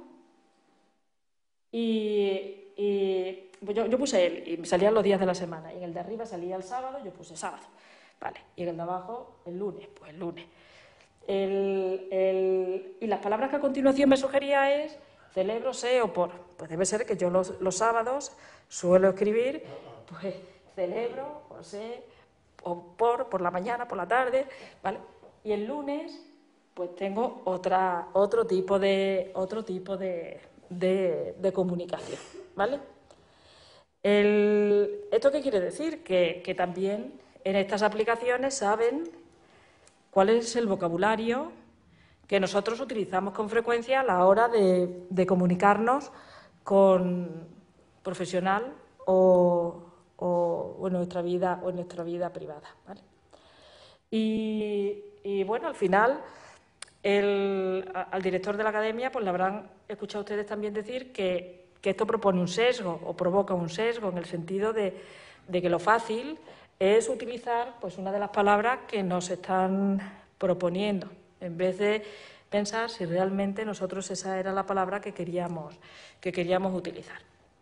y, y pues yo, yo puse él y me salían los días de la semana, y en el de arriba salía el sábado, yo puse sábado, ¿vale?, y en el de abajo el lunes, pues el lunes. El, el, y las palabras que a continuación me sugería es celebro, sé o por. Pues debe ser que yo los, los sábados suelo escribir pues celebro, o sé, o por, por la mañana, por la tarde, ¿vale? Y el lunes pues tengo otra, otro tipo de, otro tipo de, de, de comunicación, ¿vale? El, ¿Esto qué quiere decir? Que, que también en estas aplicaciones saben cuál es el vocabulario que nosotros utilizamos con frecuencia a la hora de, de comunicarnos con profesional o, o, o, en nuestra vida, o en nuestra vida privada, ¿vale? Y, y bueno, al final, el, al director de la academia pues le habrán escuchado ustedes también decir que, que esto propone un sesgo o provoca un sesgo en el sentido de, de que lo fácil es utilizar pues una de las palabras que nos están proponiendo, en vez de pensar si realmente nosotros esa era la palabra que queríamos, que queríamos utilizar.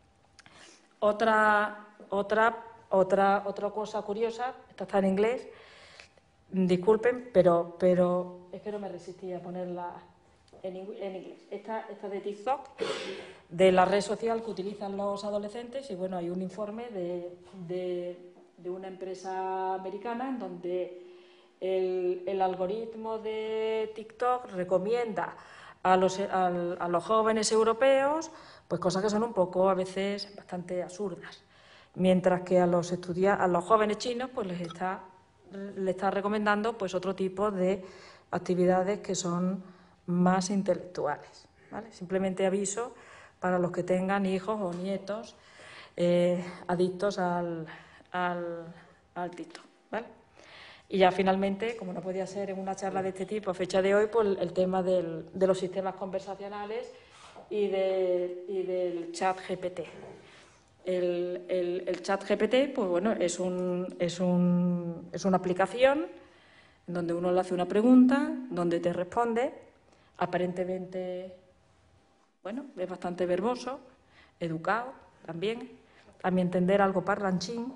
Otra, otra, otra, otra cosa curiosa, esta está en inglés, disculpen, pero, pero es que no me resistí a ponerla en, en inglés. Esta, esta de TikTok, de la red social que utilizan los adolescentes, y bueno, hay un informe de, de, de una empresa americana en donde el, el algoritmo de TikTok recomienda a los, a, a los jóvenes europeos pues cosas que son un poco a veces bastante absurdas, mientras que a los, estudia a los jóvenes chinos pues les está, les está recomendando pues otro tipo de actividades que son más intelectuales, ¿vale? Simplemente aviso para los que tengan hijos o nietos eh, adictos al, al, al TikTok, ¿vale? Y ya finalmente, como no podía ser en una charla de este tipo a fecha de hoy, pues el tema del, de los sistemas conversacionales y, de, y del chat G P T. El, el, el chat G P T, pues bueno, es, un, es, un, es una aplicación donde uno le hace una pregunta, donde te responde, aparentemente, bueno, es bastante verboso, educado también, a mi entender algo parlanchín,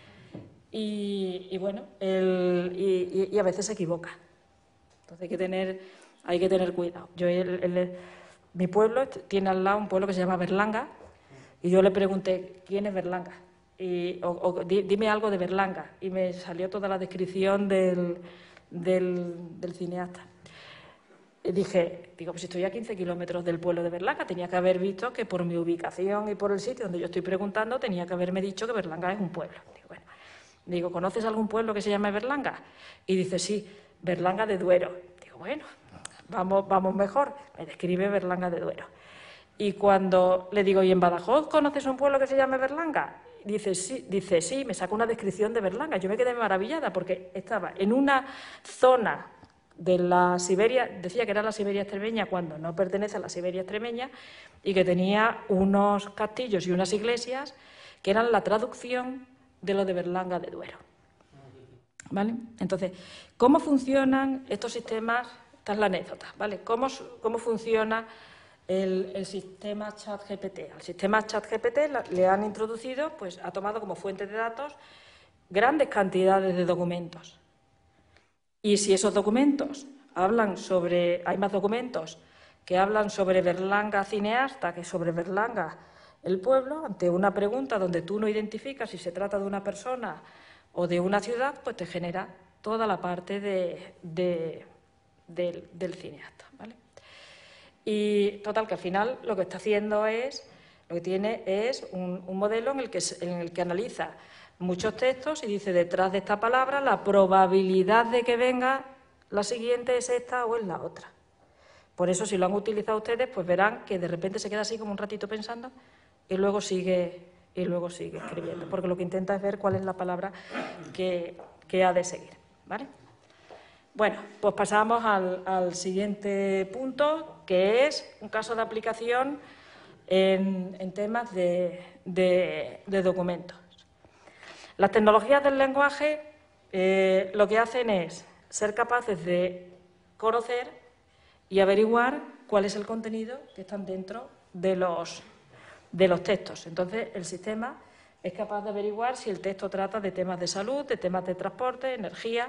y, y bueno, el, y, y a veces se equivoca. Entonces hay que tener, hay que tener cuidado. Yo el, el, mi pueblo tiene al lado un pueblo que se llama Berlanga, y yo le pregunté, ¿quién es Berlanga? Y, o, o dime algo de Berlanga, y me salió toda la descripción del, del, del cineasta. Y dije, digo, pues si estoy a quince kilómetros del pueblo de Berlanga, tenía que haber visto que por mi ubicación y por el sitio donde yo estoy preguntando, tenía que haberme dicho que Berlanga es un pueblo. Digo, bueno, digo, ¿conoces algún pueblo que se llame Berlanga? Y dice, sí, Berlanga de Duero. Digo, bueno, vamos, vamos mejor. Me describe Berlanga de Duero. Y cuando le digo, ¿y en Badajoz conoces un pueblo que se llame Berlanga? Dice sí, dice, sí, me sacó una descripción de Berlanga. Yo me quedé maravillada porque estaba en una zona de la Siberia, decía que era la Siberia extremeña cuando no pertenece a la Siberia extremeña, y que tenía unos castillos y unas iglesias que eran la traducción de lo de Berlanga de Duero. ¿Vale? Entonces, ¿cómo funcionan estos sistemas? Esta es la anécdota, ¿vale? ¿Cómo, cómo funciona el, el sistema ChatGPT? Al sistema ChatGPT le han introducido, pues ha tomado como fuente de datos grandes cantidades de documentos. Y si esos documentos hablan sobre, hay más documentos que hablan sobre Berlanga cineasta que sobre Berlanga el pueblo, ante una pregunta donde tú no identificas si se trata de una persona o de una ciudad, pues te genera toda la parte de, de, de, del cineasta, ¿vale? Y total, que al final lo que está haciendo es, lo que tiene es un, un modelo en el, que, en el que analiza muchos textos y dice detrás de esta palabra la probabilidad de que venga la siguiente es esta o es la otra. Por eso, si lo han utilizado ustedes, pues verán que de repente se queda así como un ratito pensando y luego sigue, y luego sigue escribiendo, porque lo que intenta es ver cuál es la palabra que, que ha de seguir, ¿vale? Bueno, pues pasamos al, al siguiente punto, que es un caso de aplicación en, en temas de, de, de documentos. Las tecnologías del lenguaje eh, lo que hacen es ser capaces de conocer y averiguar cuál es el contenido que están dentro de los, de los textos. Entonces, el sistema es capaz de averiguar si el texto trata de temas de salud, de temas de transporte, energía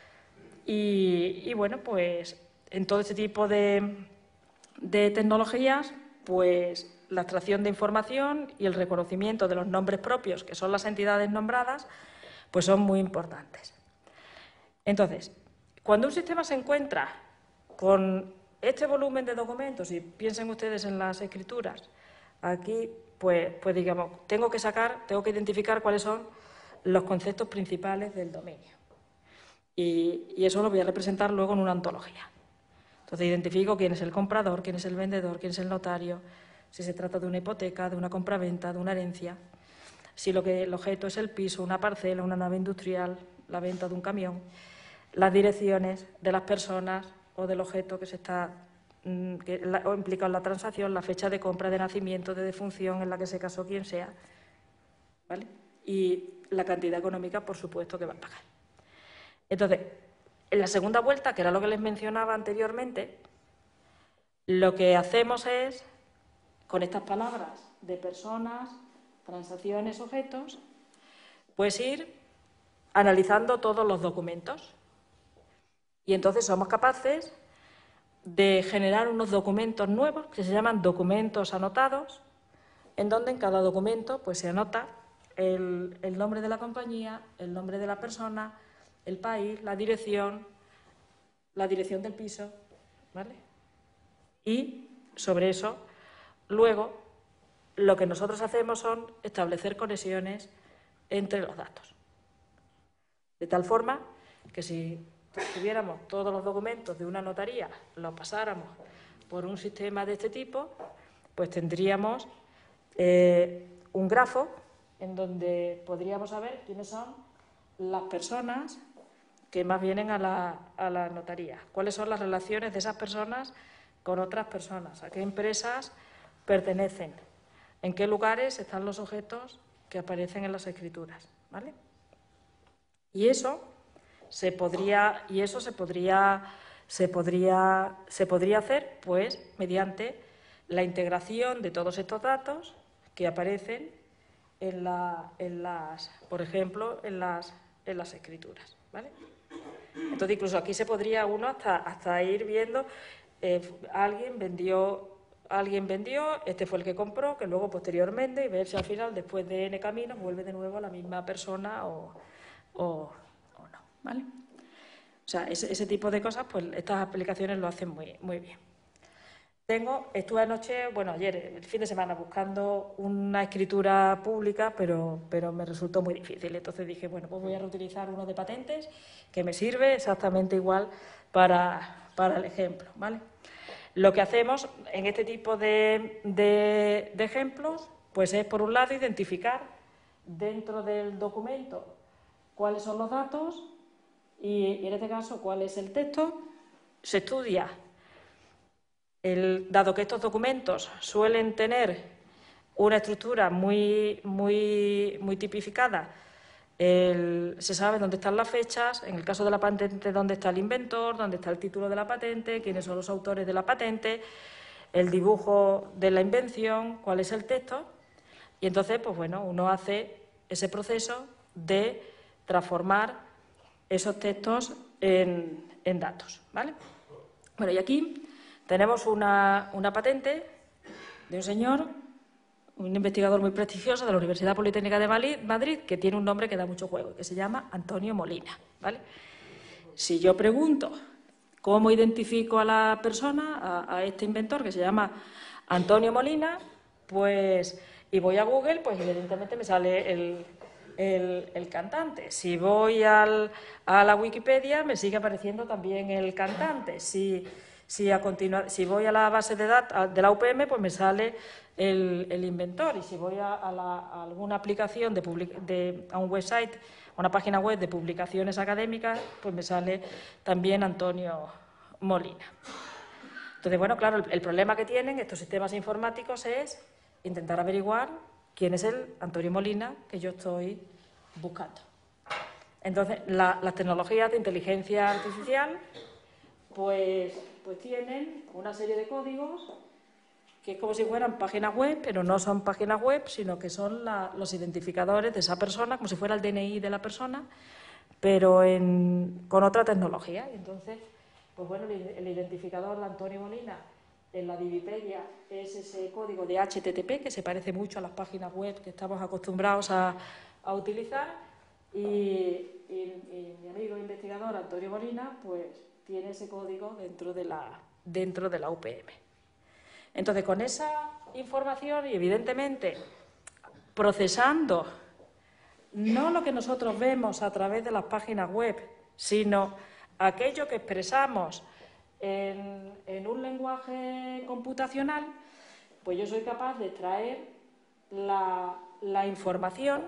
y, y bueno, pues en todo este tipo de, de tecnologías, pues la extracción de información y el reconocimiento de los nombres propios, que son las entidades nombradas, pues son muy importantes. Entonces, cuando un sistema se encuentra con este volumen de documentos, y piensen ustedes en las escrituras, aquí, pues, pues digamos, tengo que sacar, tengo que identificar cuáles son los conceptos principales del dominio. Y, y eso lo voy a representar luego en una ontología. Entonces, identifico quién es el comprador, quién es el vendedor, quién es el notario, si se trata de una hipoteca, de una compraventa, de una herencia, si lo que el objeto es el piso, una parcela, una nave industrial, la venta de un camión, las direcciones de las personas o del objeto que se está que la, o implicado en la transacción, la fecha de compra, de nacimiento, de defunción en la que se casó quien sea, ¿vale? Y la cantidad económica, por supuesto, que va a pagar. Entonces, en la segunda vuelta, que era lo que les mencionaba anteriormente, lo que hacemos es, con estas palabras de personas, transacciones, objetos, pues ir analizando todos los documentos. Y entonces somos capaces de generar unos documentos nuevos que se llaman documentos anotados, en donde en cada documento pues, se anota el, el nombre de la compañía, el nombre de la persona, el país, la dirección, la dirección del piso, ¿vale? Y sobre eso, luego, lo que nosotros hacemos son establecer conexiones entre los datos. De tal forma que si tuviéramos todos los documentos de una notaría, los pasáramos por un sistema de este tipo, pues tendríamos eh, un grafo en donde podríamos saber quiénes son las personas que más vienen a la, a la notaría, cuáles son las relaciones de esas personas con otras personas, a qué empresas pertenecen, en qué lugares están los objetos que aparecen en las escrituras, ¿vale? Y eso se podría, y eso se podría, se podría, se podría hacer, pues, mediante la integración de todos estos datos que aparecen en, la, en las, por ejemplo, en las, en las escrituras, ¿vale? Entonces, incluso aquí se podría uno hasta, hasta ir viendo, eh, alguien vendió, alguien vendió, este fue el que compró, que luego posteriormente, y ver si al final, después de N caminos, vuelve de nuevo a la misma persona o, o, o no, ¿vale? O sea, ese, ese tipo de cosas, pues estas aplicaciones lo hacen muy, muy bien. Tengo, estuve anoche, bueno, ayer, el fin de semana, buscando una escritura pública, pero, pero me resultó muy difícil. Entonces dije, bueno, pues voy a reutilizar uno de patentes, que me sirve exactamente igual para, para el ejemplo, ¿vale? Lo que hacemos en este tipo de, de, de ejemplos, pues es, por un lado, identificar dentro del documento cuáles son los datos y, y en este caso, cuál es el texto. Se estudia. El, dado que estos documentos suelen tener una estructura muy, muy, muy tipificada, el, se sabe dónde están las fechas, en el caso de la patente, dónde está el inventor, dónde está el título de la patente, quiénes son los autores de la patente, el dibujo de la invención, cuál es el texto, y entonces, pues bueno, uno hace ese proceso de transformar esos textos en, en datos, ¿vale? Bueno, y aquí tenemos una, una patente de un señor, un investigador muy prestigioso de la Universidad Politécnica de Madrid, que tiene un nombre que da mucho juego, que se llama Antonio Molina, ¿vale? Si yo pregunto cómo identifico a la persona, a, a este inventor que se llama Antonio Molina, pues, y voy a Google, pues evidentemente me sale el, el, el cantante. Si voy al, a la Wikipedia, me sigue apareciendo también el cantante. Si, si, a continua, si voy a la base de datos de la U P M, pues me sale el, el inventor. Y si voy a, a, la, a alguna aplicación, de, de, a un website, a una página web de publicaciones académicas, pues me sale también Antonio Molina. Entonces, bueno, claro, el, el problema que tienen estos sistemas informáticos es intentar averiguar quién es el Antonio Molina que yo estoy buscando. Entonces, la, las tecnologías de inteligencia artificial pues, pues tienen una serie de códigos que es como si fueran páginas web, pero no son páginas web, sino que son la, los identificadores de esa persona, como si fuera el D N I de la persona, pero en, con otra tecnología. Y entonces, pues bueno, el, el identificador de Antonio Molina en la Wikipedia es ese código de H T T P que se parece mucho a las páginas web que estamos acostumbrados a, a utilizar y, y, y mi amigo investigador Antonio Molina pues tiene ese código dentro de la, dentro de la U P M. Entonces, con esa información y evidentemente procesando no lo que nosotros vemos a través de las páginas web, sino aquello que expresamos En, en un lenguaje computacional, pues yo soy capaz de extraer la, la información,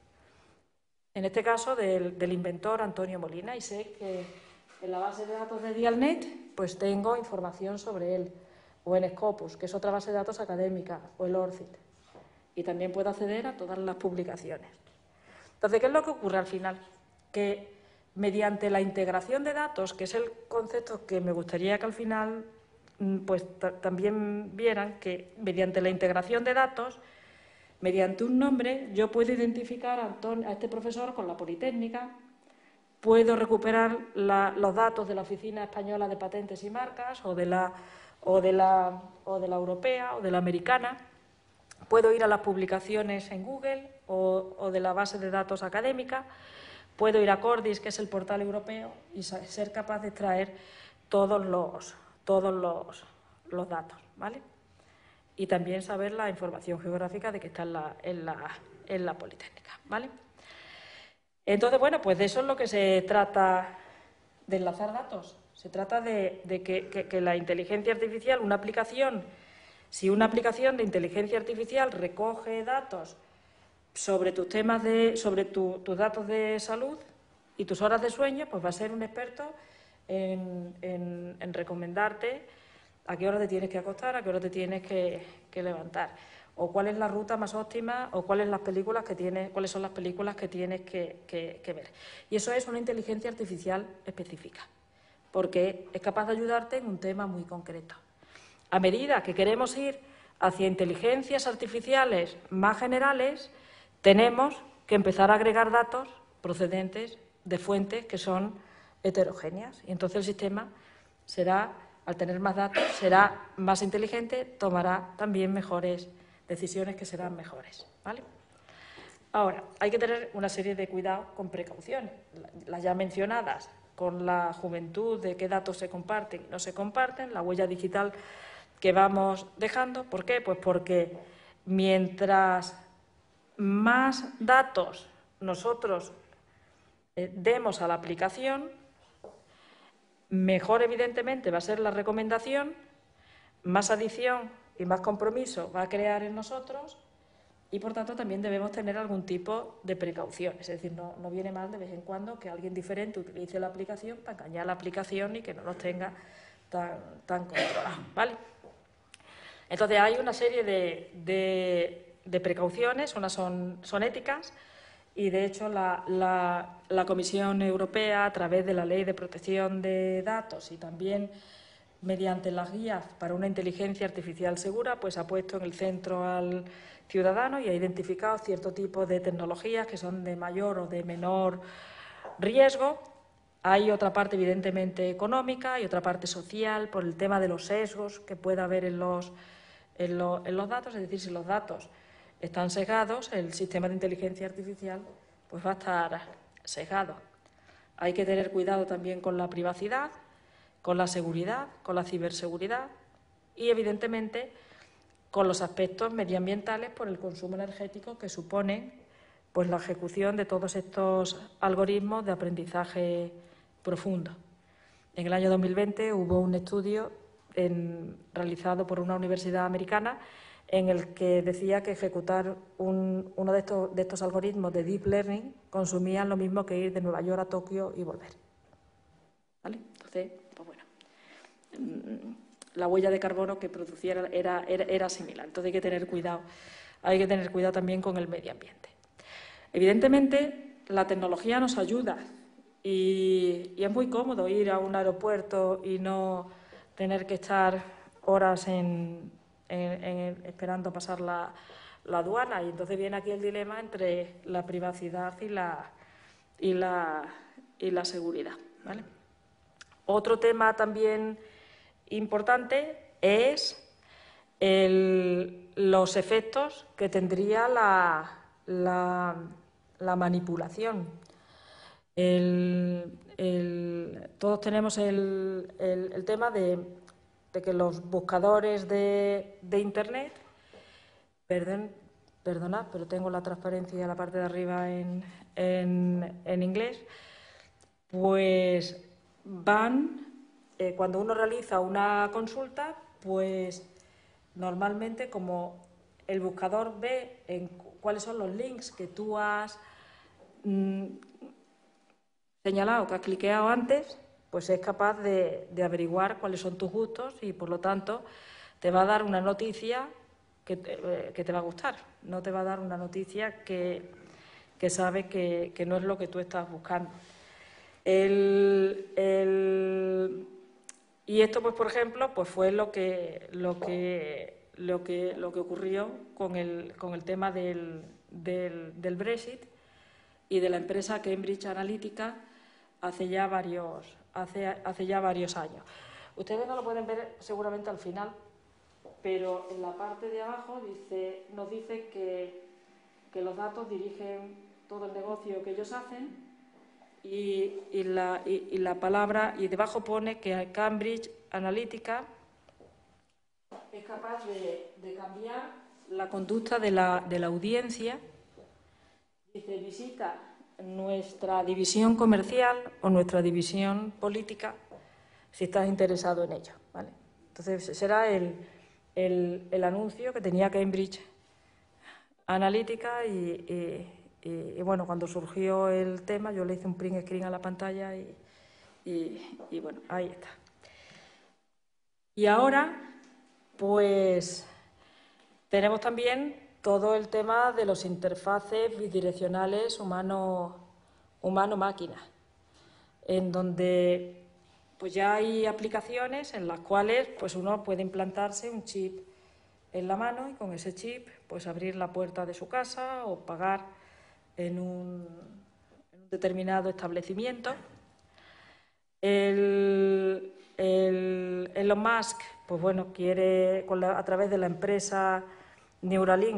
en este caso del, del inventor Antonio Molina, y sé que en la base de datos de Dialnet pues tengo información sobre él, o en Scopus, que es otra base de datos académica, o el ORCID, y también puedo acceder a todas las publicaciones. Entonces, ¿qué es lo que ocurre al final? Que mediante la integración de datos, que es el concepto que me gustaría que al final pues, también vieran, que mediante la integración de datos, mediante un nombre, yo puedo identificar a, Antonio, a este profesor con la Politécnica, puedo recuperar la, los datos de la Oficina Española de Patentes y Marcas, o de, la, o, de la, o de la Europea, o de la Americana, puedo ir a las publicaciones en Google, o, o de la base de datos académica. Puedo ir a Cordis, que es el portal europeo, y ser capaz de extraer todos los, todos los, los datos, ¿vale? Y también saber la información geográfica de que está en la, en la, en la Politécnica, ¿vale? Entonces, bueno, pues de eso es lo que se trata de enlazar datos. Se trata de, de que, que, que la inteligencia artificial, una aplicación, si una aplicación de inteligencia artificial recoge datos sobre tus temas de, sobre tu, tus datos de salud y tus horas de sueño, pues va a ser un experto en, en, en recomendarte a qué hora te tienes que acostar, a qué hora te tienes que, que levantar, o cuál es la ruta más óptima, o cuáles las películas que tienes, cuáles son las películas que tienes que, que, que ver. Y eso es una inteligencia artificial específica, porque es capaz de ayudarte en un tema muy concreto. A medida que queremos ir hacia inteligencias artificiales más generales, tenemos que empezar a agregar datos procedentes de fuentes que son heterogéneas. Y entonces el sistema será, al tener más datos, será más inteligente, tomará también mejores decisiones que serán mejores, ¿vale? Ahora, hay que tener una serie de cuidados con precauciones. Las ya mencionadas, con la juventud, de qué datos se comparten y no se comparten, la huella digital que vamos dejando. ¿Por qué? Pues porque mientras más datos nosotros eh, demos a la aplicación, mejor evidentemente va a ser la recomendación, más adición y más compromiso va a crear en nosotros y, por tanto, también debemos tener algún tipo de precaución. Es decir, no, no viene mal de vez en cuando que alguien diferente utilice la aplicación para engañar a la aplicación y que no nos tenga tan, tan controlados, ¿vale? Entonces, hay una serie de, de, de precauciones, unas son, son éticas, y, de hecho, la, la, la Comisión Europea, a través de la Ley de Protección de Datos y también mediante las guías para una inteligencia artificial segura, pues ha puesto en el centro al ciudadano y ha identificado cierto tipo de tecnologías que son de mayor o de menor riesgo. Hay otra parte, evidentemente, económica y otra parte social, por el tema de los sesgos que pueda haber en los, en, lo, en los datos. Es decir, si los datos están sesgados, el sistema de inteligencia artificial pues va a estar sesgado. Hay que tener cuidado también con la privacidad, con la seguridad, con la ciberseguridad y, evidentemente, con los aspectos medioambientales por el consumo energético que suponen pues la ejecución de todos estos algoritmos de aprendizaje profundo. En el año dos mil veinte hubo un estudio en, realizado por una universidad americana en el que decía que ejecutar un, uno de estos, de estos algoritmos de Deep Learning consumía lo mismo que ir de Nueva York a Tokio y volver. ¿Vale? Entonces, pues bueno, la huella de carbono que produciera era, era, era similar. Entonces hay que tener cuidado, hay que tener cuidado también con el medio ambiente. Evidentemente, la tecnología nos ayuda y, y es muy cómodo ir a un aeropuerto y no tener que estar horas en, en, en, esperando pasar la, la aduana. Y entonces viene aquí el dilema entre la privacidad y la, y la, y la seguridad, ¿vale? Otro tema también importante es el, los efectos que tendría la, la, la manipulación. El, el, todos tenemos el, el, el tema de, de que los buscadores de, de Internet, perdón, perdonad, pero tengo la transparencia en la parte de arriba en, en, en inglés, pues van, eh, cuando uno realiza una consulta, pues normalmente como el buscador ve en cuáles son los links que tú has mmm, señalado, que has cliqueado antes, pues es capaz de, de averiguar cuáles son tus gustos y, por lo tanto, te va a dar una noticia que te, eh, que te va a gustar. No te va a dar una noticia que, que sabe que, que no es lo que tú estás buscando. El, el, y esto, pues, por ejemplo, pues fue lo que, lo que, lo que, lo que ocurrió con el, con el tema del, del, del Brexit y de la empresa Cambridge Analytica hace ya varios, hace, hace ya varios años. Ustedes no lo pueden ver seguramente al final, pero en la parte de abajo dice, nos dice que, que los datos dirigen todo el negocio que ellos hacen y, y, la, y, y la palabra, y debajo pone que Cambridge Analytica es capaz de, de cambiar la conducta de la, de la audiencia. Dice, visita nuestra división comercial o nuestra división política si estás interesado en ello, ¿vale? Entonces, será el, el, el anuncio que tenía Cambridge Analytica y, y, y, y, bueno, cuando surgió el tema yo le hice un print screen a la pantalla y, y, y bueno, ahí está. Y ahora, pues, tenemos también todo el tema de los interfaces bidireccionales humano, humano-máquina, en donde pues ya hay aplicaciones en las cuales pues uno puede implantarse un chip en la mano y con ese chip pues abrir la puerta de su casa o pagar en un, en un determinado establecimiento. El, el Elon Musk, pues bueno, quiere con la, a través de la empresa Neuralink,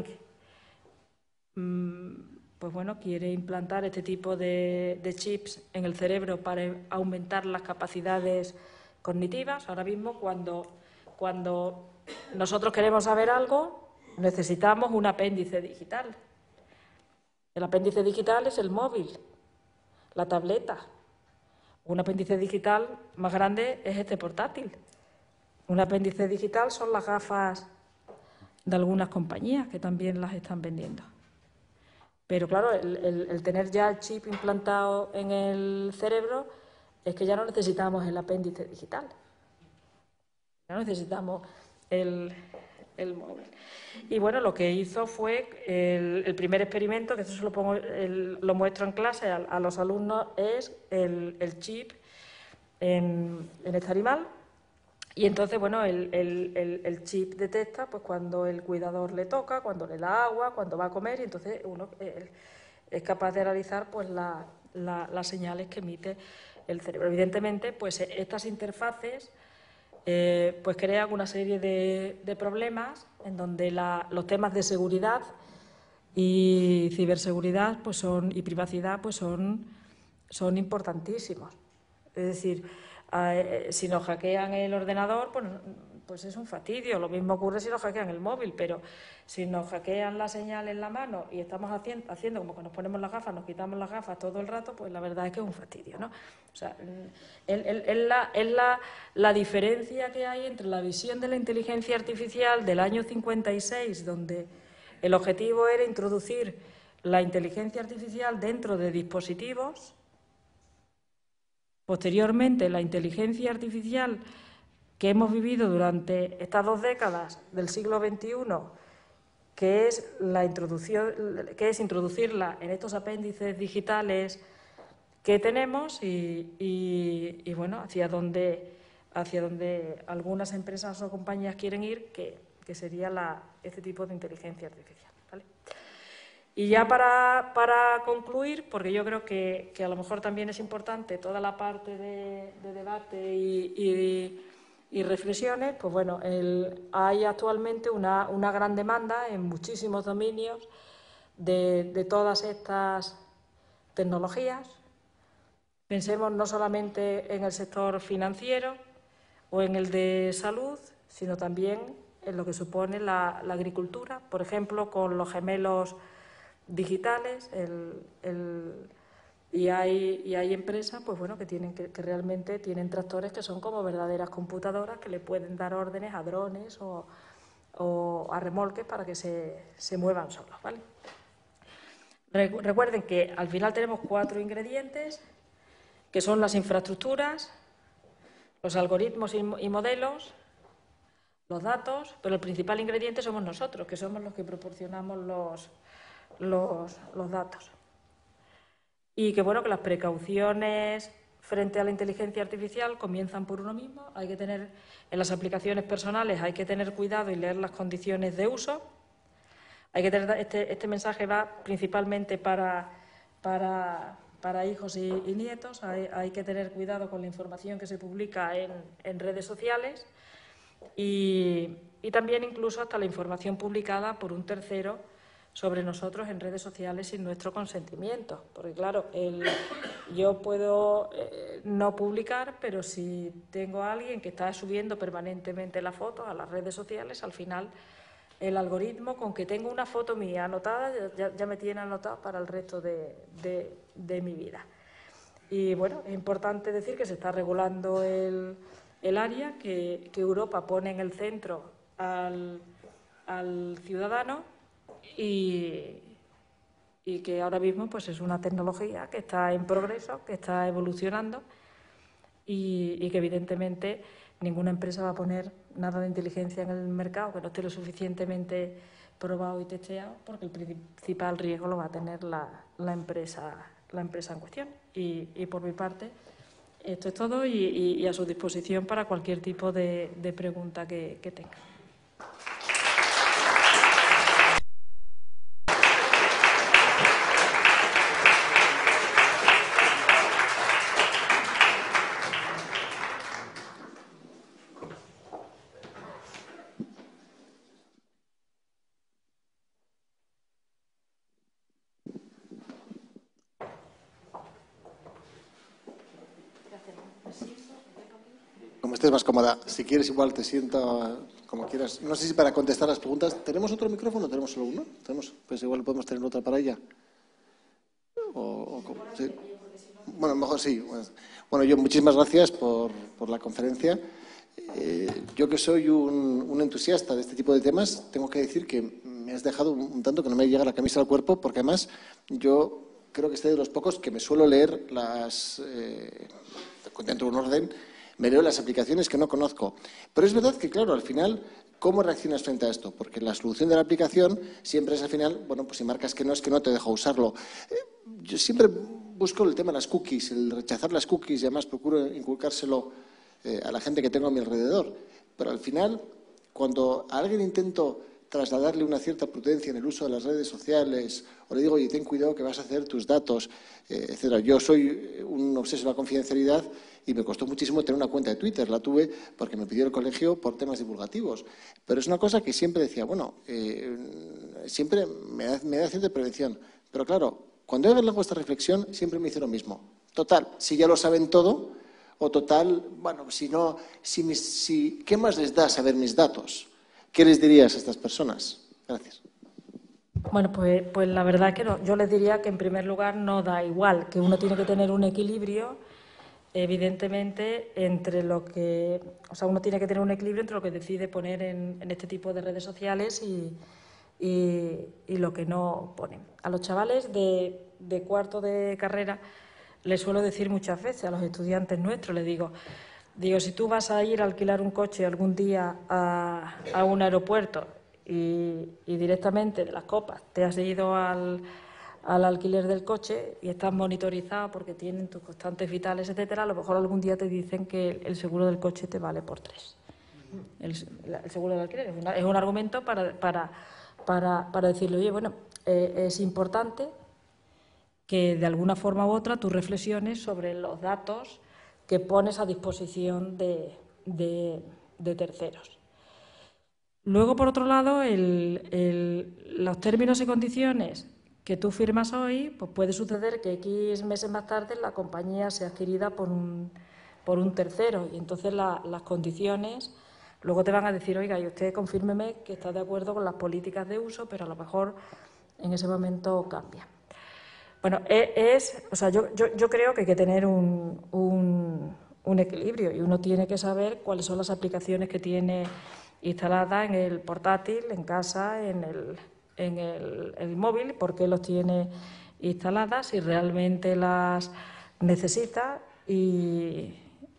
pues bueno, quiere implantar este tipo de, de chips en el cerebro para aumentar las capacidades cognitivas. Ahora mismo, cuando, cuando nosotros queremos saber algo, necesitamos un apéndice digital. El apéndice digital es el móvil, la tableta. Un apéndice digital más grande es este portátil. Un apéndice digital son las gafas de algunas compañías que también las están vendiendo. Pero claro, el, el, el tener ya el chip implantado en el cerebro es que ya no necesitamos el apéndice digital. Ya no necesitamos el, el móvil. Y bueno, lo que hizo fue el, el primer experimento, que esto se lo, pongo, el, lo muestro en clase a, a los alumnos, es el, el chip en, en este animal. Y entonces, bueno, el, el, el, el chip detecta pues cuando el cuidador le toca, cuando le da agua, cuando va a comer, y entonces uno eh, es capaz de realizar pues la, la, las señales que emite el cerebro. Evidentemente, pues estas interfaces eh, pues crean una serie de, de problemas en donde la, los temas de seguridad y ciberseguridad pues son, y privacidad pues son, son importantísimos. Es decir, Eh, si nos hackean el ordenador, pues pues es un fastidio. Lo mismo ocurre si nos hackean el móvil, pero si nos hackean la señal en la mano y estamos haciendo, haciendo como que nos ponemos las gafas, nos quitamos las gafas todo el rato, pues la verdad es que es un fastidio, ¿no? O sea, es, es, es, la, es la, la diferencia que hay entre la visión de la inteligencia artificial del año cincuenta y seis, donde el objetivo era introducir la inteligencia artificial dentro de dispositivos. Posteriormente, la inteligencia artificial que hemos vivido durante estas dos décadas del siglo veintiuno, que es, la introducción, que es introducirla en estos apéndices digitales que tenemos y, y, y bueno, hacia donde, hacia donde algunas empresas o compañías quieren ir, que, que sería la, este tipo de inteligencia artificial, ¿vale? Y ya para, para concluir, porque yo creo que, que a lo mejor también es importante toda la parte de, de debate y, y, y reflexiones, pues bueno, el, hay actualmente una, una gran demanda en muchísimos dominios de, de todas estas tecnologías. Pensemos no solamente en el sector financiero o en el de salud, sino también en lo que supone la, la agricultura, por ejemplo, con los gemelos digitales, el, el, y, hay, y hay empresas pues bueno, que, tienen, que, que realmente tienen tractores que son como verdaderas computadoras que le pueden dar órdenes a drones o, o a remolques para que se, se muevan solos, ¿vale? Recuerden que al final tenemos cuatro ingredientes, que son las infraestructuras, los algoritmos y, y modelos, los datos, pero el principal ingrediente somos nosotros, que somos los que proporcionamos los Los, los datos. Y que bueno, que las precauciones frente a la inteligencia artificial comienzan por uno mismo. Hay que tener, en las aplicaciones personales hay que tener cuidado y leer las condiciones de uso. Hay que tener, este, este mensaje va principalmente para, para, para hijos y, y nietos. Hay, hay que tener cuidado con la información que se publica en, en redes sociales y, y también incluso hasta la información publicada por un tercero sobre nosotros en redes sociales sin nuestro consentimiento. Porque, claro, el, yo puedo eh, no publicar, pero si tengo a alguien que está subiendo permanentemente la foto a las redes sociales, al final el algoritmo, con que tengo una foto mía anotada, ya, ya me tiene anotado para el resto de, de, de mi vida. Y, bueno, es importante decir que se está regulando el, el área, que, que Europa pone en el centro al, al ciudadano, Y, y que ahora mismo pues es una tecnología que está en progreso, que está evolucionando y, y que evidentemente ninguna empresa va a poner nada de inteligencia en el mercado que no esté lo suficientemente probado y testeado, porque el principal riesgo lo va a tener la, la, empresa, la empresa en cuestión. Y, y por mi parte, esto es todo y, y, y a su disposición para cualquier tipo de, de pregunta que, que tenga. Como estés más cómoda. Si quieres, igual te siento como quieras. No sé si para contestar las preguntas. ¿Tenemos otro micrófono o tenemos solo uno? ¿Tenemos? Pues igual podemos tener otra para ella. O, o, ¿sí? Bueno, mejor sí. Bueno, yo muchísimas gracias por, por la conferencia. Eh, yo que soy un, un entusiasta de este tipo de temas, tengo que decir que me has dejado un, un tanto que no me llega la camisa al cuerpo, porque además yo creo que estoy de los pocos que me suelo leer las, eh, dentro de un orden, me leo las aplicaciones que no conozco. Pero es verdad que, claro, al final, ¿cómo reaccionas frente a esto? Porque la solución de la aplicación siempre es al final, bueno, pues si marcas que no, es que no te deja usarlo. Eh, yo siempre busco el tema de las cookies, el rechazar las cookies, y además procuro inculcárselo eh, a la gente que tengo a mi alrededor. Pero al final, cuando a alguien intento trasladarle una cierta prudencia en el uso de las redes sociales, o le digo, oye, ten cuidado que vas a hacer tus datos, eh, etcétera. Yo soy un obseso de la confidencialidad y me costó muchísimo tener una cuenta de Twitter. La tuve porque me pidió el colegio por temas divulgativos. Pero es una cosa que siempre decía, bueno, eh, siempre me da, me da cierta prevención. Pero claro, cuando he hago esta reflexión, siempre me hice lo mismo. Total, si ya lo saben todo, O total, bueno, si no, si, mis, si, ¿qué más les da saber mis datos? ¿Qué les dirías a estas personas? Gracias. Bueno, pues, pues la verdad que no. Yo les diría que en primer lugar no da igual, que uno tiene que tener un equilibrio, evidentemente, entre lo que, o sea, uno tiene que tener un equilibrio entre lo que decide poner en, en este tipo de redes sociales y, y, y lo que no ponen. A los chavales de, de cuarto de carrera les suelo decir muchas veces, a los estudiantes nuestros, les digo, digo, si tú vas a ir a alquilar un coche algún día a, a un aeropuerto y, y directamente de las copas te has ido al, al alquiler del coche y estás monitorizado porque tienen tus constantes vitales, etcétera, a lo mejor algún día te dicen que el, el seguro del coche te vale por tres. El, el seguro del alquiler es, una, es un argumento para, para, para, para decirle, oye, bueno, eh, es importante que de alguna forma u otra tú reflexiones sobre los datos que pones a disposición de, de, de terceros. Luego, por otro lado, el, el, los términos y condiciones que tú firmas hoy, pues puede suceder que X meses más tarde la compañía sea adquirida por un, por un tercero y entonces la, las condiciones luego te van a decir, oiga, y usted confírmeme que está de acuerdo con las políticas de uso, pero a lo mejor en ese momento cambia. Bueno, es, o sea, yo, yo, yo creo que hay que tener un, un, un equilibrio y uno tiene que saber cuáles son las aplicaciones que tiene instaladas en el portátil, en casa, en el, en el, el móvil, por qué los tiene instaladas, si realmente las necesita y,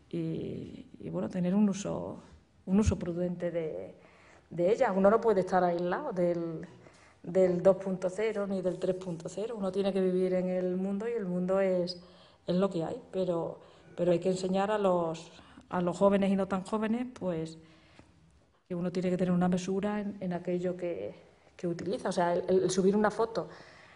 y, y bueno, tener un uso, un uso prudente de, de ellas. Uno no puede estar aislado del del dos punto cero ni del tres punto cero. Uno tiene que vivir en el mundo y el mundo es, es lo que hay, pero, pero hay que enseñar a los, a los jóvenes y no tan jóvenes pues que uno tiene que tener una mesura en, en aquello que, que utiliza. O sea, el, el subir una foto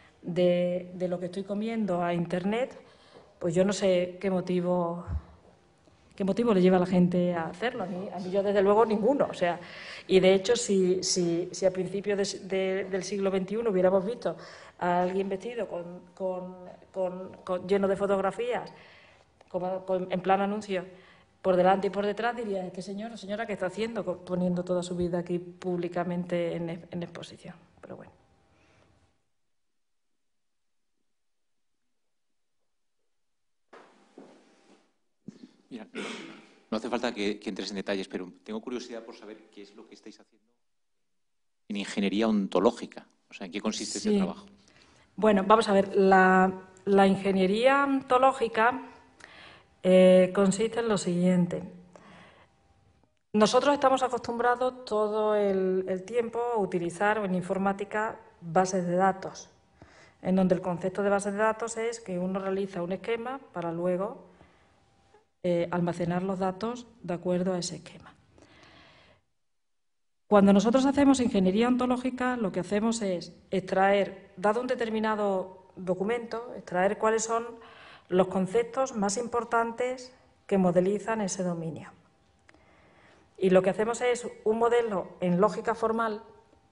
de, de lo que estoy comiendo a Internet, pues yo no sé qué motivo... ¿Qué motivo le lleva a la gente a hacerlo? A mí, a mí yo, desde luego, ninguno. O sea, y, de hecho, si, si, si a principios de, de, del siglo veintiuno hubiéramos visto a alguien vestido con, con, con, con, lleno de fotografías, como, con, en plan anuncio, por delante y por detrás, diría, este señor o señora, ¿qué está haciendo? Poniendo toda su vida aquí públicamente en, en exposición. Pero bueno. Mira, no hace falta que, que entres en detalles, pero tengo curiosidad por saber qué es lo que estáis haciendo en ingeniería ontológica. O sea, ¿en qué consiste sí. ese trabajo? Bueno, vamos a ver. La, la ingeniería ontológica eh, consiste en lo siguiente. Nosotros estamos acostumbrados todo el, el tiempo a utilizar en informática bases de datos, en donde el concepto de base de datos es que uno realiza un esquema para luego Eh, almacenar los datos de acuerdo a ese esquema. Cuando nosotros hacemos ingeniería ontológica, lo que hacemos es extraer, dado un determinado documento, extraer cuáles son los conceptos más importantes que modelizan ese dominio. Y lo que hacemos es un modelo en lógica formal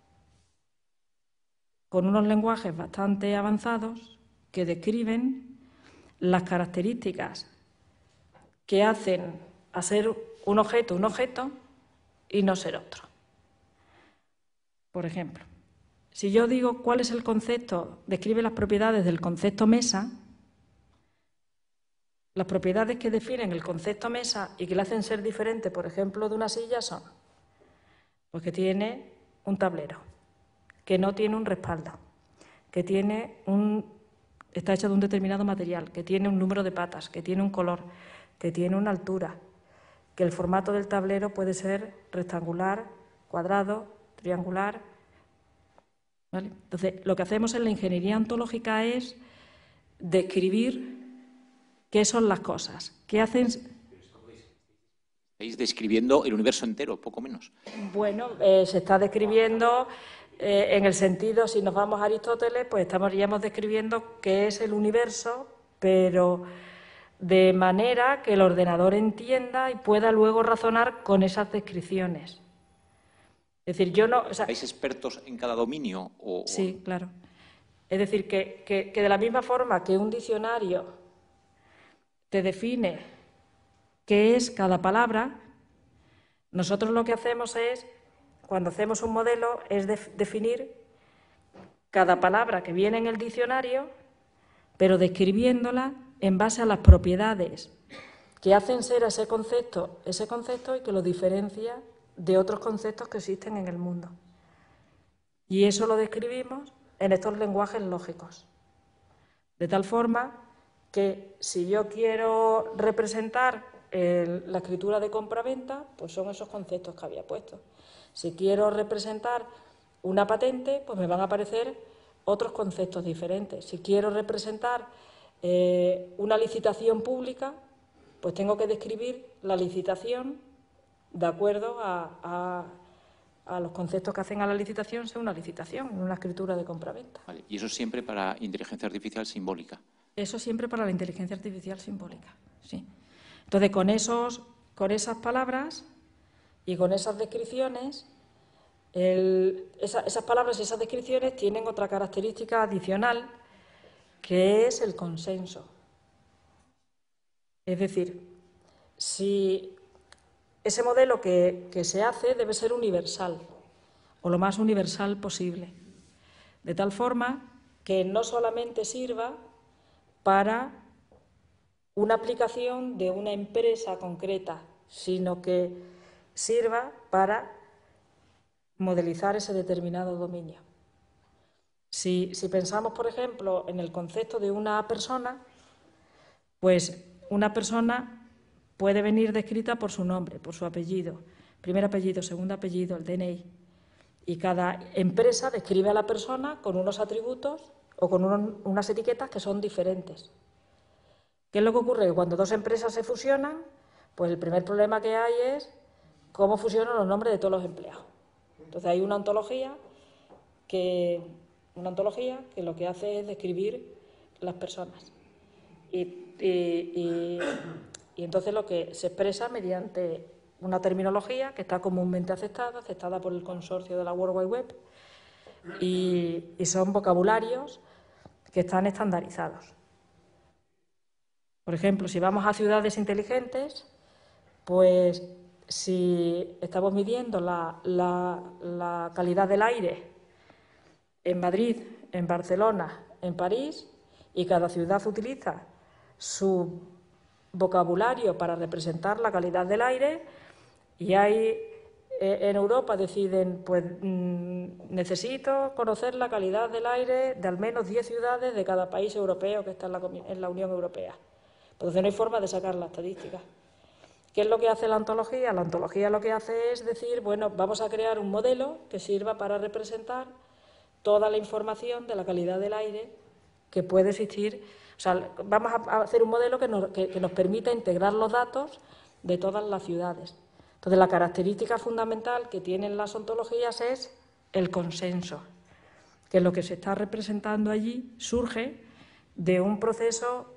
con unos lenguajes bastante avanzados que describen las características que hacen a ser un objeto un objeto y no ser otro. Por ejemplo, si yo digo cuál es el concepto, describe las propiedades del concepto mesa, las propiedades que definen el concepto mesa y que le hacen ser diferente, por ejemplo, de una silla son, pues que tiene un tablero, que no tiene un respaldo, que tiene un, está hecho de un determinado material, que tiene un número de patas, que tiene un color, que tiene una altura, que el formato del tablero puede ser rectangular, cuadrado, triangular. ¿Vale? Entonces, lo que hacemos en la ingeniería ontológica es describir qué son las cosas, qué hacen. Estáis describiendo el universo entero, poco menos. Bueno, eh, se está describiendo eh, en el sentido, si nos vamos a Aristóteles, pues estaríamos describiendo qué es el universo, pero de manera que el ordenador entienda y pueda luego razonar con esas descripciones. Es decir, yo no... O sea, ¿Sois expertos en cada dominio? O, sí, claro. Es decir, que, que, que de la misma forma que un diccionario te define qué es cada palabra, nosotros lo que hacemos es, cuando hacemos un modelo, es de, definir cada palabra que viene en el diccionario, pero describiéndola en base a las propiedades que hacen ser a ese concepto, ese concepto y que lo diferencia de otros conceptos que existen en el mundo. Y eso lo describimos en estos lenguajes lógicos. De tal forma que si yo quiero representar el, la escritura de compra-venta, pues son esos conceptos que había puesto. Si quiero representar una patente, pues me van a aparecer otros conceptos diferentes. Si quiero representar eh, una licitación pública, pues tengo que describir la licitación de acuerdo a, a, a los conceptos que hacen a la licitación, sea una licitación, una escritura de compra-venta. Vale. Y eso siempre para inteligencia artificial simbólica. Eso siempre para la inteligencia artificial simbólica, sí. Entonces, con, esos, con esas palabras y con esas descripciones, el, esa, esas palabras y esas descripciones tienen otra característica adicional, que es el consenso. Es decir, si ese modelo que, que se hace debe ser universal, o lo más universal posible, de tal forma que no solamente sirva para una aplicación de una empresa concreta, sino que sirva para modelizar ese determinado dominio. Si, si pensamos, por ejemplo, en el concepto de una persona, pues una persona puede venir descrita por su nombre, por su apellido, primer apellido, segundo apellido, el D N I. Y cada empresa describe a la persona con unos atributos o con unos, unas etiquetas que son diferentes. ¿Qué es lo que ocurre? Que cuando dos empresas se fusionan, pues el primer problema que hay es cómo fusionan los nombres de todos los empleados. Entonces hay una ontología que, una ontología que lo que hace es describir las personas. Y, y, y, y entonces lo que se expresa mediante una terminología que está comúnmente aceptada, aceptada por el consorcio de la World Wide Web, y, y son vocabularios que están estandarizados. Por ejemplo, si vamos a ciudades inteligentes, pues si estamos midiendo la, la, la calidad del aire en Madrid, en Barcelona, en París, y cada ciudad utiliza su vocabulario para representar la calidad del aire, y hay en Europa deciden, pues mmm, necesito conocer la calidad del aire de al menos diez ciudades de cada país europeo que está en la, en la Unión Europea. Entonces no hay forma de sacar la estadística. ¿Qué es lo que hace la ontología? La ontología lo que hace es decir, bueno, vamos a crear un modelo que sirva para representar toda la información de la calidad del aire que puede existir. O sea, vamos a hacer un modelo que nos, que, que nos permita integrar los datos de todas las ciudades. Entonces, la característica fundamental que tienen las ontologías es el consenso, que lo que se está representando allí surge de un proceso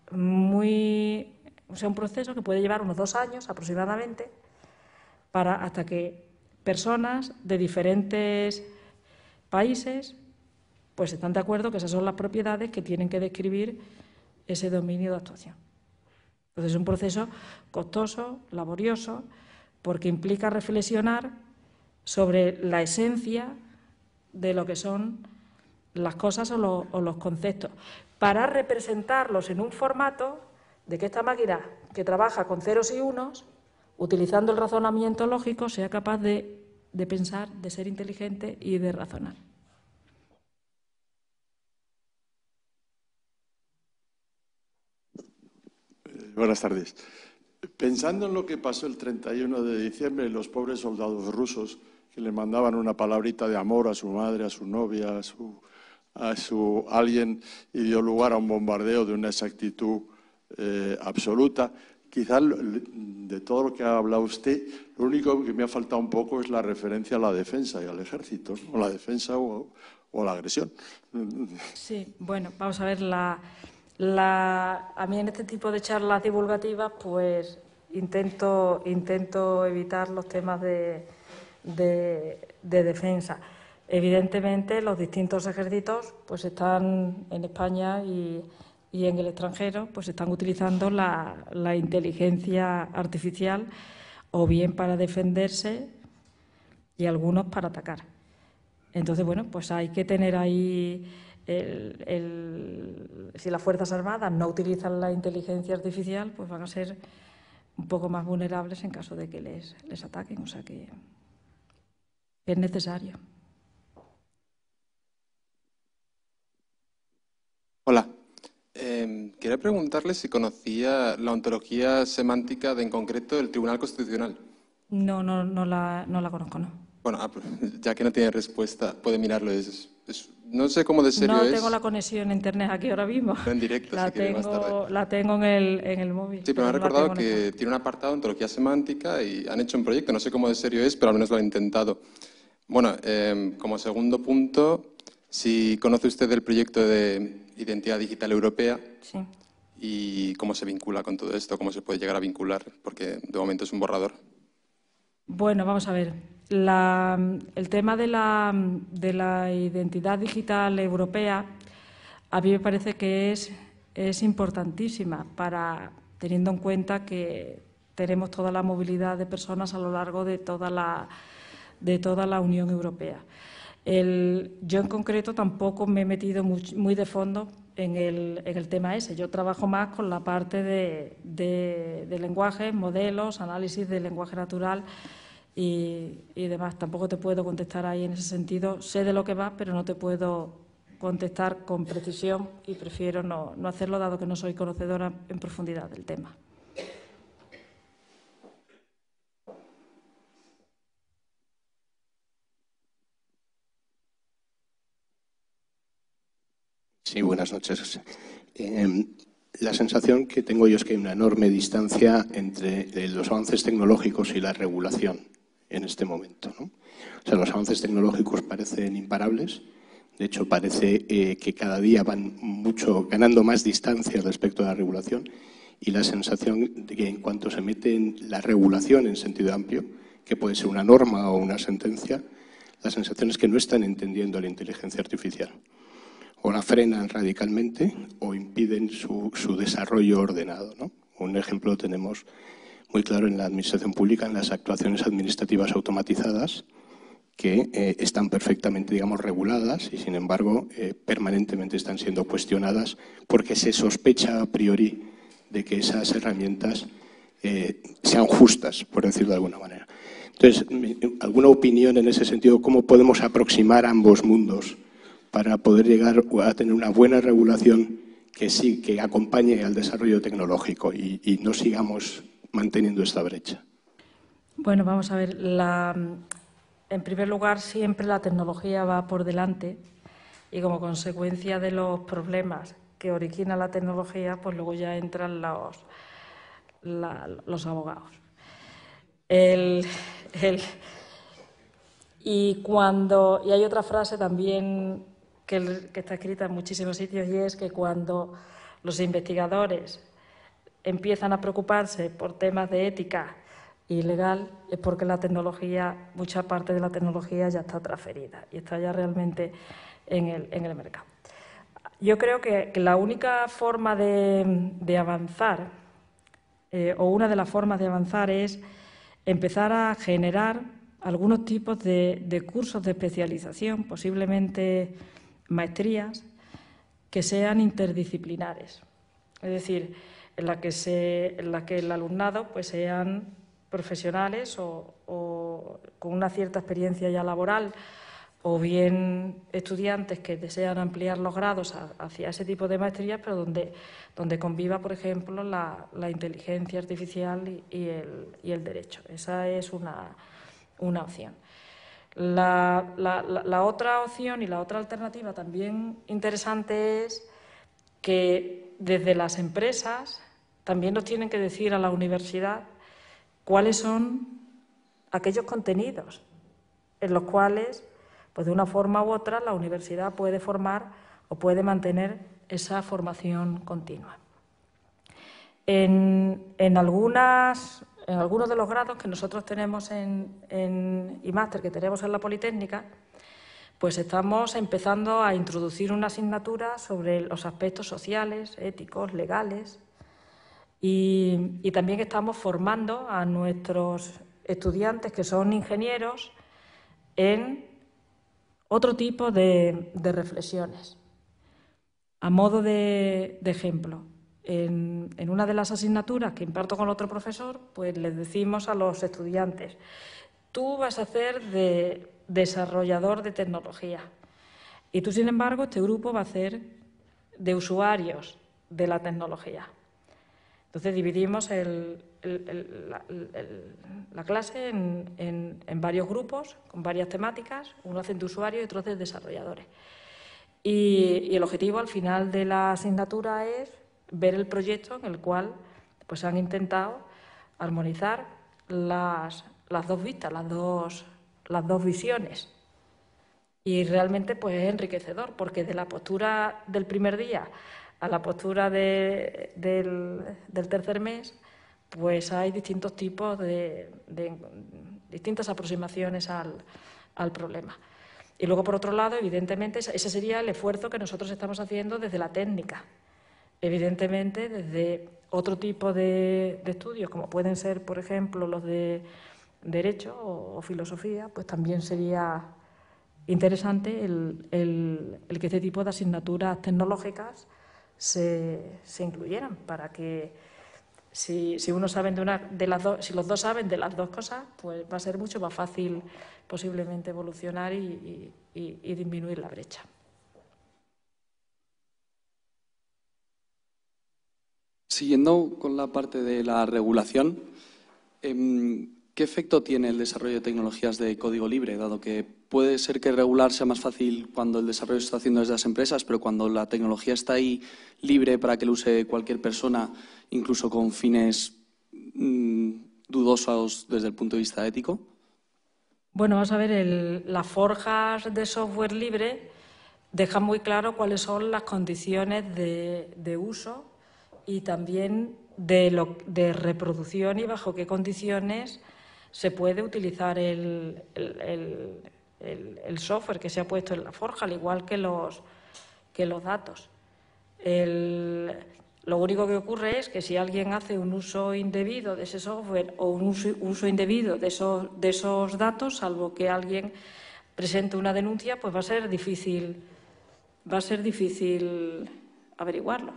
muy, o sea, un proceso que puede llevar unos dos años aproximadamente, para hasta que personas de diferentes países pues están de acuerdo que esas son las propiedades que tienen que describir ese dominio de actuación. Entonces es un proceso costoso, laborioso, porque implica reflexionar sobre la esencia de lo que son las cosas o, lo, o los conceptos, para representarlos en un formato de que esta máquina que trabaja con ceros y unos, utilizando el razonamiento lógico, sea capaz de, de pensar, de ser inteligente y de razonar. Eh, buenas tardes. Pensando en lo que pasó el treinta y uno de diciembre, los pobres soldados rusos que le mandaban una palabrita de amor a su madre, a su novia, a su, a su alguien, y dio lugar a un bombardeo de una exactitud eh, absoluta. Quizás de todo lo que ha hablado usted, lo único que me ha faltado un poco es la referencia a la defensa y al ejército, ¿no? O la defensa o, o la agresión. Sí, bueno, vamos a ver, la, la, a mí en este tipo de charlas divulgativas pues intento, intento evitar los temas de, de, de defensa. Evidentemente los distintos ejércitos pues están en España y y en el extranjero pues están utilizando la, la inteligencia artificial o bien para defenderse y algunos para atacar. Entonces, bueno, pues hay que tener ahí, el, el, si las Fuerzas Armadas no utilizan la inteligencia artificial, pues van a ser un poco más vulnerables en caso de que les, les ataquen. O sea que es necesario. Hola. Eh, quería preguntarle si conocía la ontología semántica de, en concreto, del Tribunal Constitucional. No, no, no, la, no la conozco, no. Bueno, ya que no tiene respuesta, puede mirarlo. Es, es, no sé cómo de serio es. No tengo la conexión a Internet aquí ahora mismo. No en directo, la si quiere tengo, más tarde. La tengo en el, en el móvil. Sí, pero me ha no recordado que tiene un apartado de ontología semántica y han hecho un proyecto. No sé cómo de serio es, pero al menos lo han intentado. Bueno, eh, como segundo punto, si conoce usted el proyecto de Identidad Digital Europea. Sí. ¿Y cómo se vincula con todo esto? ¿Cómo se puede llegar a vincular? Porque de momento es un borrador. Bueno, vamos a ver. La, el tema de la, de la identidad digital europea a mí me parece que es, es importantísima, para, teniendo en cuenta que tenemos toda la movilidad de personas a lo largo de toda la, de toda la Unión Europea. El, yo en concreto tampoco me he metido muy, muy de fondo en el, en el tema ese. Yo trabajo más con la parte de, de, de lenguaje, modelos, análisis del lenguaje natural y, y demás. Tampoco te puedo contestar ahí en ese sentido. Sé de lo que va, pero no te puedo contestar con precisión y prefiero no, no hacerlo, dado que no soy conocedora en profundidad del tema. Sí, buenas noches. Eh, la sensación que tengo yo es que hay una enorme distancia entre los avances tecnológicos y la regulación en este momento, ¿no? O sea, los avances tecnológicos parecen imparables. De hecho, parece eh, que cada día van mucho ganando más distancia respecto a la regulación, y la sensación de que en cuanto se mete en la regulación en sentido amplio, que puede ser una norma o una sentencia, la sensación es que no están entendiendo la inteligencia artificial. O la frenan radicalmente o impiden su, su desarrollo ordenado, ¿no? Un ejemplo lo tenemos muy claro en la administración pública, en las actuaciones administrativas automatizadas, que eh, están perfectamente, digamos, reguladas y, sin embargo, eh, permanentemente están siendo cuestionadas porque se sospecha a priori de que esas herramientas eh, sean justas, por decirlo de alguna manera. Entonces, ¿alguna opinión en ese sentido? ¿Cómo podemos aproximar ambos mundos para poder llegar a tener una buena regulación que sí, que acompañe al desarrollo tecnológico y, y no sigamos manteniendo esta brecha? Bueno, vamos a ver. La, en primer lugar, siempre la tecnología va por delante y, como consecuencia de los problemas que origina la tecnología, pues luego ya entran los, la, los abogados. El, el, y, cuando, y hay otra frase también que, que está escrita en muchísimos sitios, y es que cuando los investigadores empiezan a preocuparse por temas de ética y legal, es porque la tecnología, mucha parte de la tecnología ya está transferida y está ya realmente en el, en el mercado. Yo creo que, que la única forma de, de avanzar, eh, o una de las formas de avanzar, es empezar a generar algunos tipos de, de cursos de especialización, posiblemente maestrías, que sean interdisciplinares. Es decir, en la que, se, en la que el alumnado pues sean profesionales o, o con una cierta experiencia ya laboral, o bien estudiantes que desean ampliar los grados a, hacia ese tipo de maestrías, pero donde, donde conviva, por ejemplo, la, la inteligencia artificial y, y, el, y el derecho. Esa es una, una opción. La, la, la, la otra opción y la otra alternativa también interesante es que desde las empresas también nos tienen que decir a la universidad cuáles son aquellos contenidos en los cuales, pues de una forma u otra, la universidad puede formar o puede mantener esa formación continua. En, en, algunas, en algunos de los grados que nosotros tenemos en, en, y máster que tenemos en la Politécnica, pues estamos empezando a introducir una asignatura sobre los aspectos sociales, éticos, legales, y, y también estamos formando a nuestros estudiantes que son ingenieros en otro tipo de, de reflexiones. A modo de, de ejemplo, en, en una de las asignaturas que imparto con otro profesor, pues les decimos a los estudiantes: tú vas a ser de desarrollador de tecnología y tú, sin embargo, este grupo va a ser de usuarios de la tecnología. Entonces dividimos el, el, el, la, el, la clase en, en, en varios grupos con varias temáticas, uno hacen de usuarios y otros de desarrolladores. Y, y el objetivo al final de la asignatura es ver el proyecto en el cual pues, han intentado armonizar las, las dos vistas, las dos, las dos visiones. Y realmente pues, es enriquecedor, porque de la postura del primer día a la postura de, del, del tercer mes, pues hay distintos tipos de, de distintas aproximaciones al, al problema. Y luego, por otro lado, evidentemente, ese sería el esfuerzo que nosotros estamos haciendo desde la técnica. Evidentemente, desde otro tipo de, de estudios, como pueden ser, por ejemplo, los de Derecho o, o Filosofía, pues también sería interesante el, el, el que este tipo de asignaturas tecnológicas se, se incluyeran, para que si, si uno sabe de una de las dos, si los dos saben de las dos cosas, pues va a ser mucho más fácil posiblemente evolucionar y, y, y disminuir la brecha. Siguiendo con la parte de la regulación, ¿qué efecto tiene el desarrollo de tecnologías de código libre, dado que puede ser que regular sea más fácil cuando el desarrollo se está haciendo desde las empresas, pero cuando la tecnología está ahí libre para que lo use cualquier persona, incluso con fines mmm, dudosos desde el punto de vista ético? Bueno, vamos a ver, el, las forjas de software libre dejan muy claro cuáles son las condiciones de, de uso y también de, lo, de reproducción y bajo qué condiciones se puede utilizar el, el, el, el, el software que se ha puesto en la forja, al igual que los, que los datos. El, lo único que ocurre es que si alguien hace un uso indebido de ese software o un uso, uso indebido de esos, de esos datos, salvo que alguien presente una denuncia, pues va a ser difícil, va a ser difícil averiguarlo.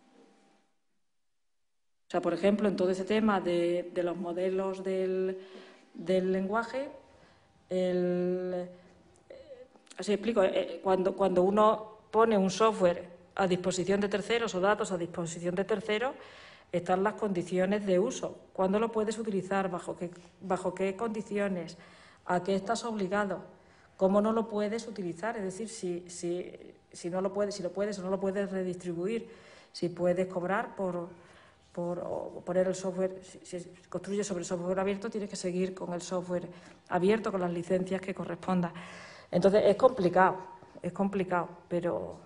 O sea, por ejemplo, en todo ese tema de, de los modelos del, del lenguaje, el, así explico, cuando, cuando uno pone un software a disposición de terceros o datos a disposición de terceros, están las condiciones de uso. ¿Cuándo lo puedes utilizar? ¿Bajo qué, bajo qué condiciones? ¿A qué estás obligado? ¿Cómo no lo puedes utilizar? Es decir, si, si, si no lo puedes, si lo puedes o no lo puedes redistribuir, si puedes cobrar por, por o poner el software, si, si construyes sobre software abierto, tienes que seguir con el software abierto, con las licencias que correspondan. Entonces, es complicado, es complicado, pero...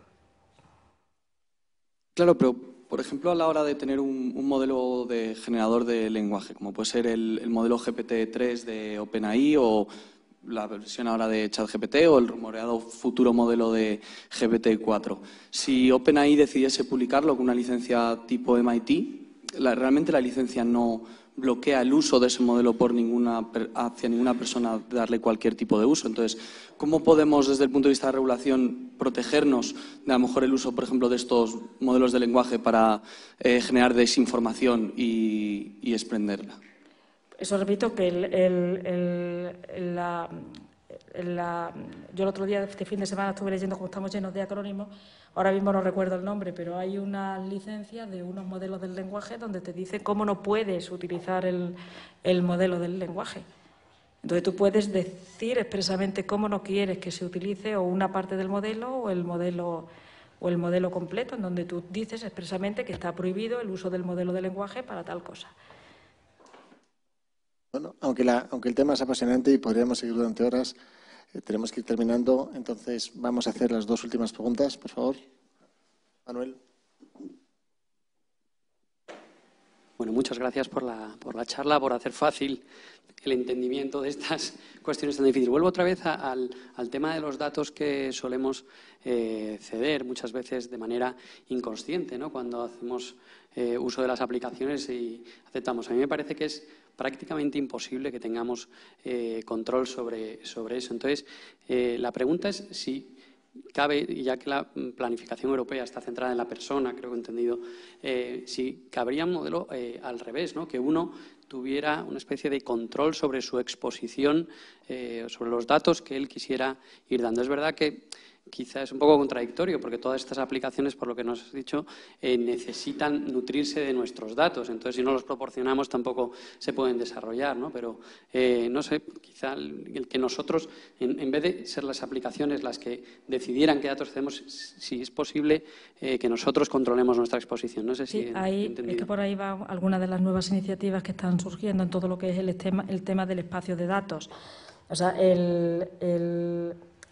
Claro, pero, por ejemplo, a la hora de tener un, un modelo de generador de lenguaje, como puede ser el, el modelo G P T tres de OpenAI o la versión ahora de ChatGPT o el rumoreado futuro modelo de G P T cuatro. Si OpenAI decidiese publicarlo con una licencia tipo M I T, la, realmente la licencia no bloquea el uso de ese modelo por ninguna, hacia ninguna persona de darle cualquier tipo de uso. Entonces, ¿cómo podemos, desde el punto de vista de regulación, protegernos de a lo mejor el uso, por ejemplo, de estos modelos de lenguaje para eh, generar desinformación y, y exprenderla? Eso repito que el, el, el, la, la, yo el otro día, este fin de semana, estuve leyendo, como estamos llenos de acrónimos, ahora mismo no recuerdo el nombre, pero hay una licencia de unos modelos del lenguaje donde te dice cómo no puedes utilizar el, el modelo del lenguaje. Entonces tú puedes decir expresamente cómo no quieres que se utilice o una parte del modelo o el modelo, o el modelo completo, en donde tú dices expresamente que está prohibido el uso del modelo del lenguaje para tal cosa. Bueno, aunque, la, aunque el tema es apasionante y podríamos seguir durante horas, eh, tenemos que ir terminando. Entonces, vamos a hacer las dos últimas preguntas, por favor. Manuel. Bueno, muchas gracias por la, por la charla, por hacer fácil el entendimiento de estas cuestiones tan difíciles. Vuelvo otra vez a, al, al tema de los datos que solemos eh, ceder muchas veces de manera inconsciente, ¿no? Cuando hacemos eh, uso de las aplicaciones y aceptamos. A mí me parece que es prácticamente imposible que tengamos eh, control sobre, sobre eso. Entonces, eh, la pregunta es si cabe, ya que la planificación europea está centrada en la persona, creo que he entendido, eh, si cabría un modelo eh, al revés, ¿no? Que uno tuviera una especie de control sobre su exposición, eh, sobre los datos que él quisiera ir dando. Es verdad que quizá es un poco contradictorio, porque todas estas aplicaciones, por lo que nos has dicho, eh, necesitan nutrirse de nuestros datos. Entonces, si no los proporcionamos, tampoco se pueden desarrollar, ¿no? Pero, eh, no sé, quizá el, el que nosotros, en, en vez de ser las aplicaciones las que decidieran qué datos tenemos, si es posible eh, que nosotros controlemos nuestra exposición. No sé si sí, he ahí, entendido. Es que por ahí va alguna de las nuevas iniciativas que están surgiendo en todo lo que es el tema, el tema del espacio de datos. O sea, el... el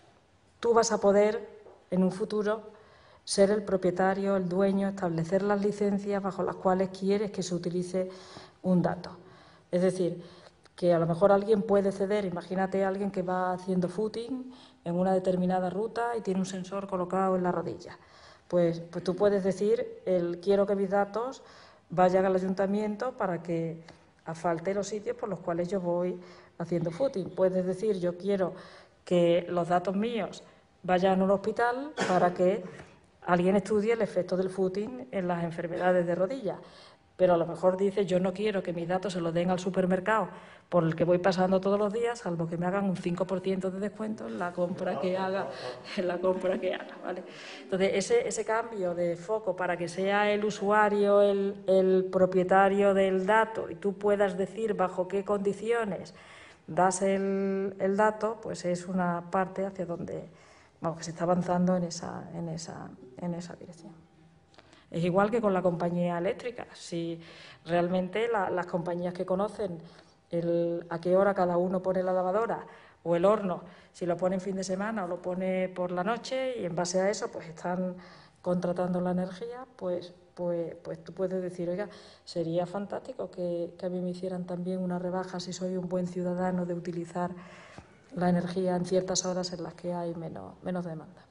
tú vas a poder, en un futuro, ser el propietario, el dueño, establecer las licencias bajo las cuales quieres que se utilice un dato. Es decir, que a lo mejor alguien puede ceder, imagínate a alguien que va haciendo footing en una determinada ruta y tiene un sensor colocado en la rodilla. Pues, pues tú puedes decir, el, quiero que mis datos vayan al ayuntamiento para que asfalte los sitios por los cuales yo voy haciendo footing. Puedes decir, yo quiero que los datos míos vayan a un hospital para que alguien estudie el efecto del footing en las enfermedades de rodilla. Pero a lo mejor dice, yo no quiero que mis datos se los den al supermercado por el que voy pasando todos los días, salvo que me hagan un cinco por ciento de descuento en la compra que haga, en la compra que haga, ¿vale? Entonces, ese, ese cambio de foco para que sea el usuario el, el propietario del dato y tú puedas decir bajo qué condiciones das el, el dato, pues es una parte hacia donde, vamos, que se está avanzando en esa, en esa, en esa dirección. Es igual que con la compañía eléctrica. Si realmente la, las compañías que conocen el, a qué hora cada uno pone la lavadora o el horno, si lo pone en fin de semana o lo pone por la noche y en base a eso pues están contratando la energía, pues, pues, pues tú puedes decir, oiga, sería fantástico que, que a mí me hicieran también una rebaja si soy un buen ciudadano de utilizar la energía en ciertas horas en las que hay menos, menos demanda.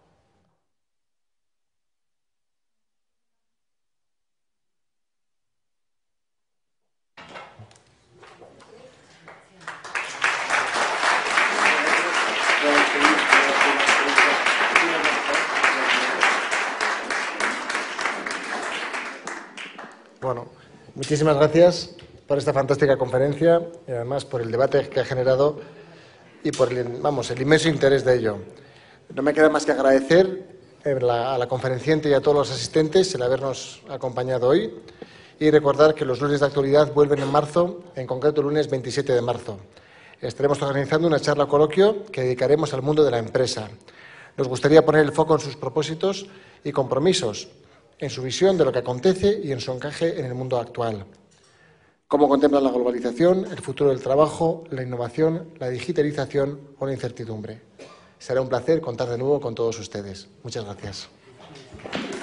Bueno, muchísimas gracias por esta fantástica conferencia y además por el debate que ha generado y por el, vamos, el inmenso interés de ello. No me queda más que agradecer a la conferenciante y a todos los asistentes el habernos acompañado hoy y recordar que los lunes de actualidad vuelven en marzo, en concreto el lunes veintisiete de marzo. Estaremos organizando una charla coloquio que dedicaremos al mundo de la empresa. Nos gustaría poner el foco en sus propósitos y compromisos, en su visión de lo que acontece y en su encaje en el mundo actual. Cómo contemplan la globalización, el futuro del trabajo, la innovación, la digitalización o la incertidumbre. Será un placer contar de nuevo con todos ustedes. Muchas gracias.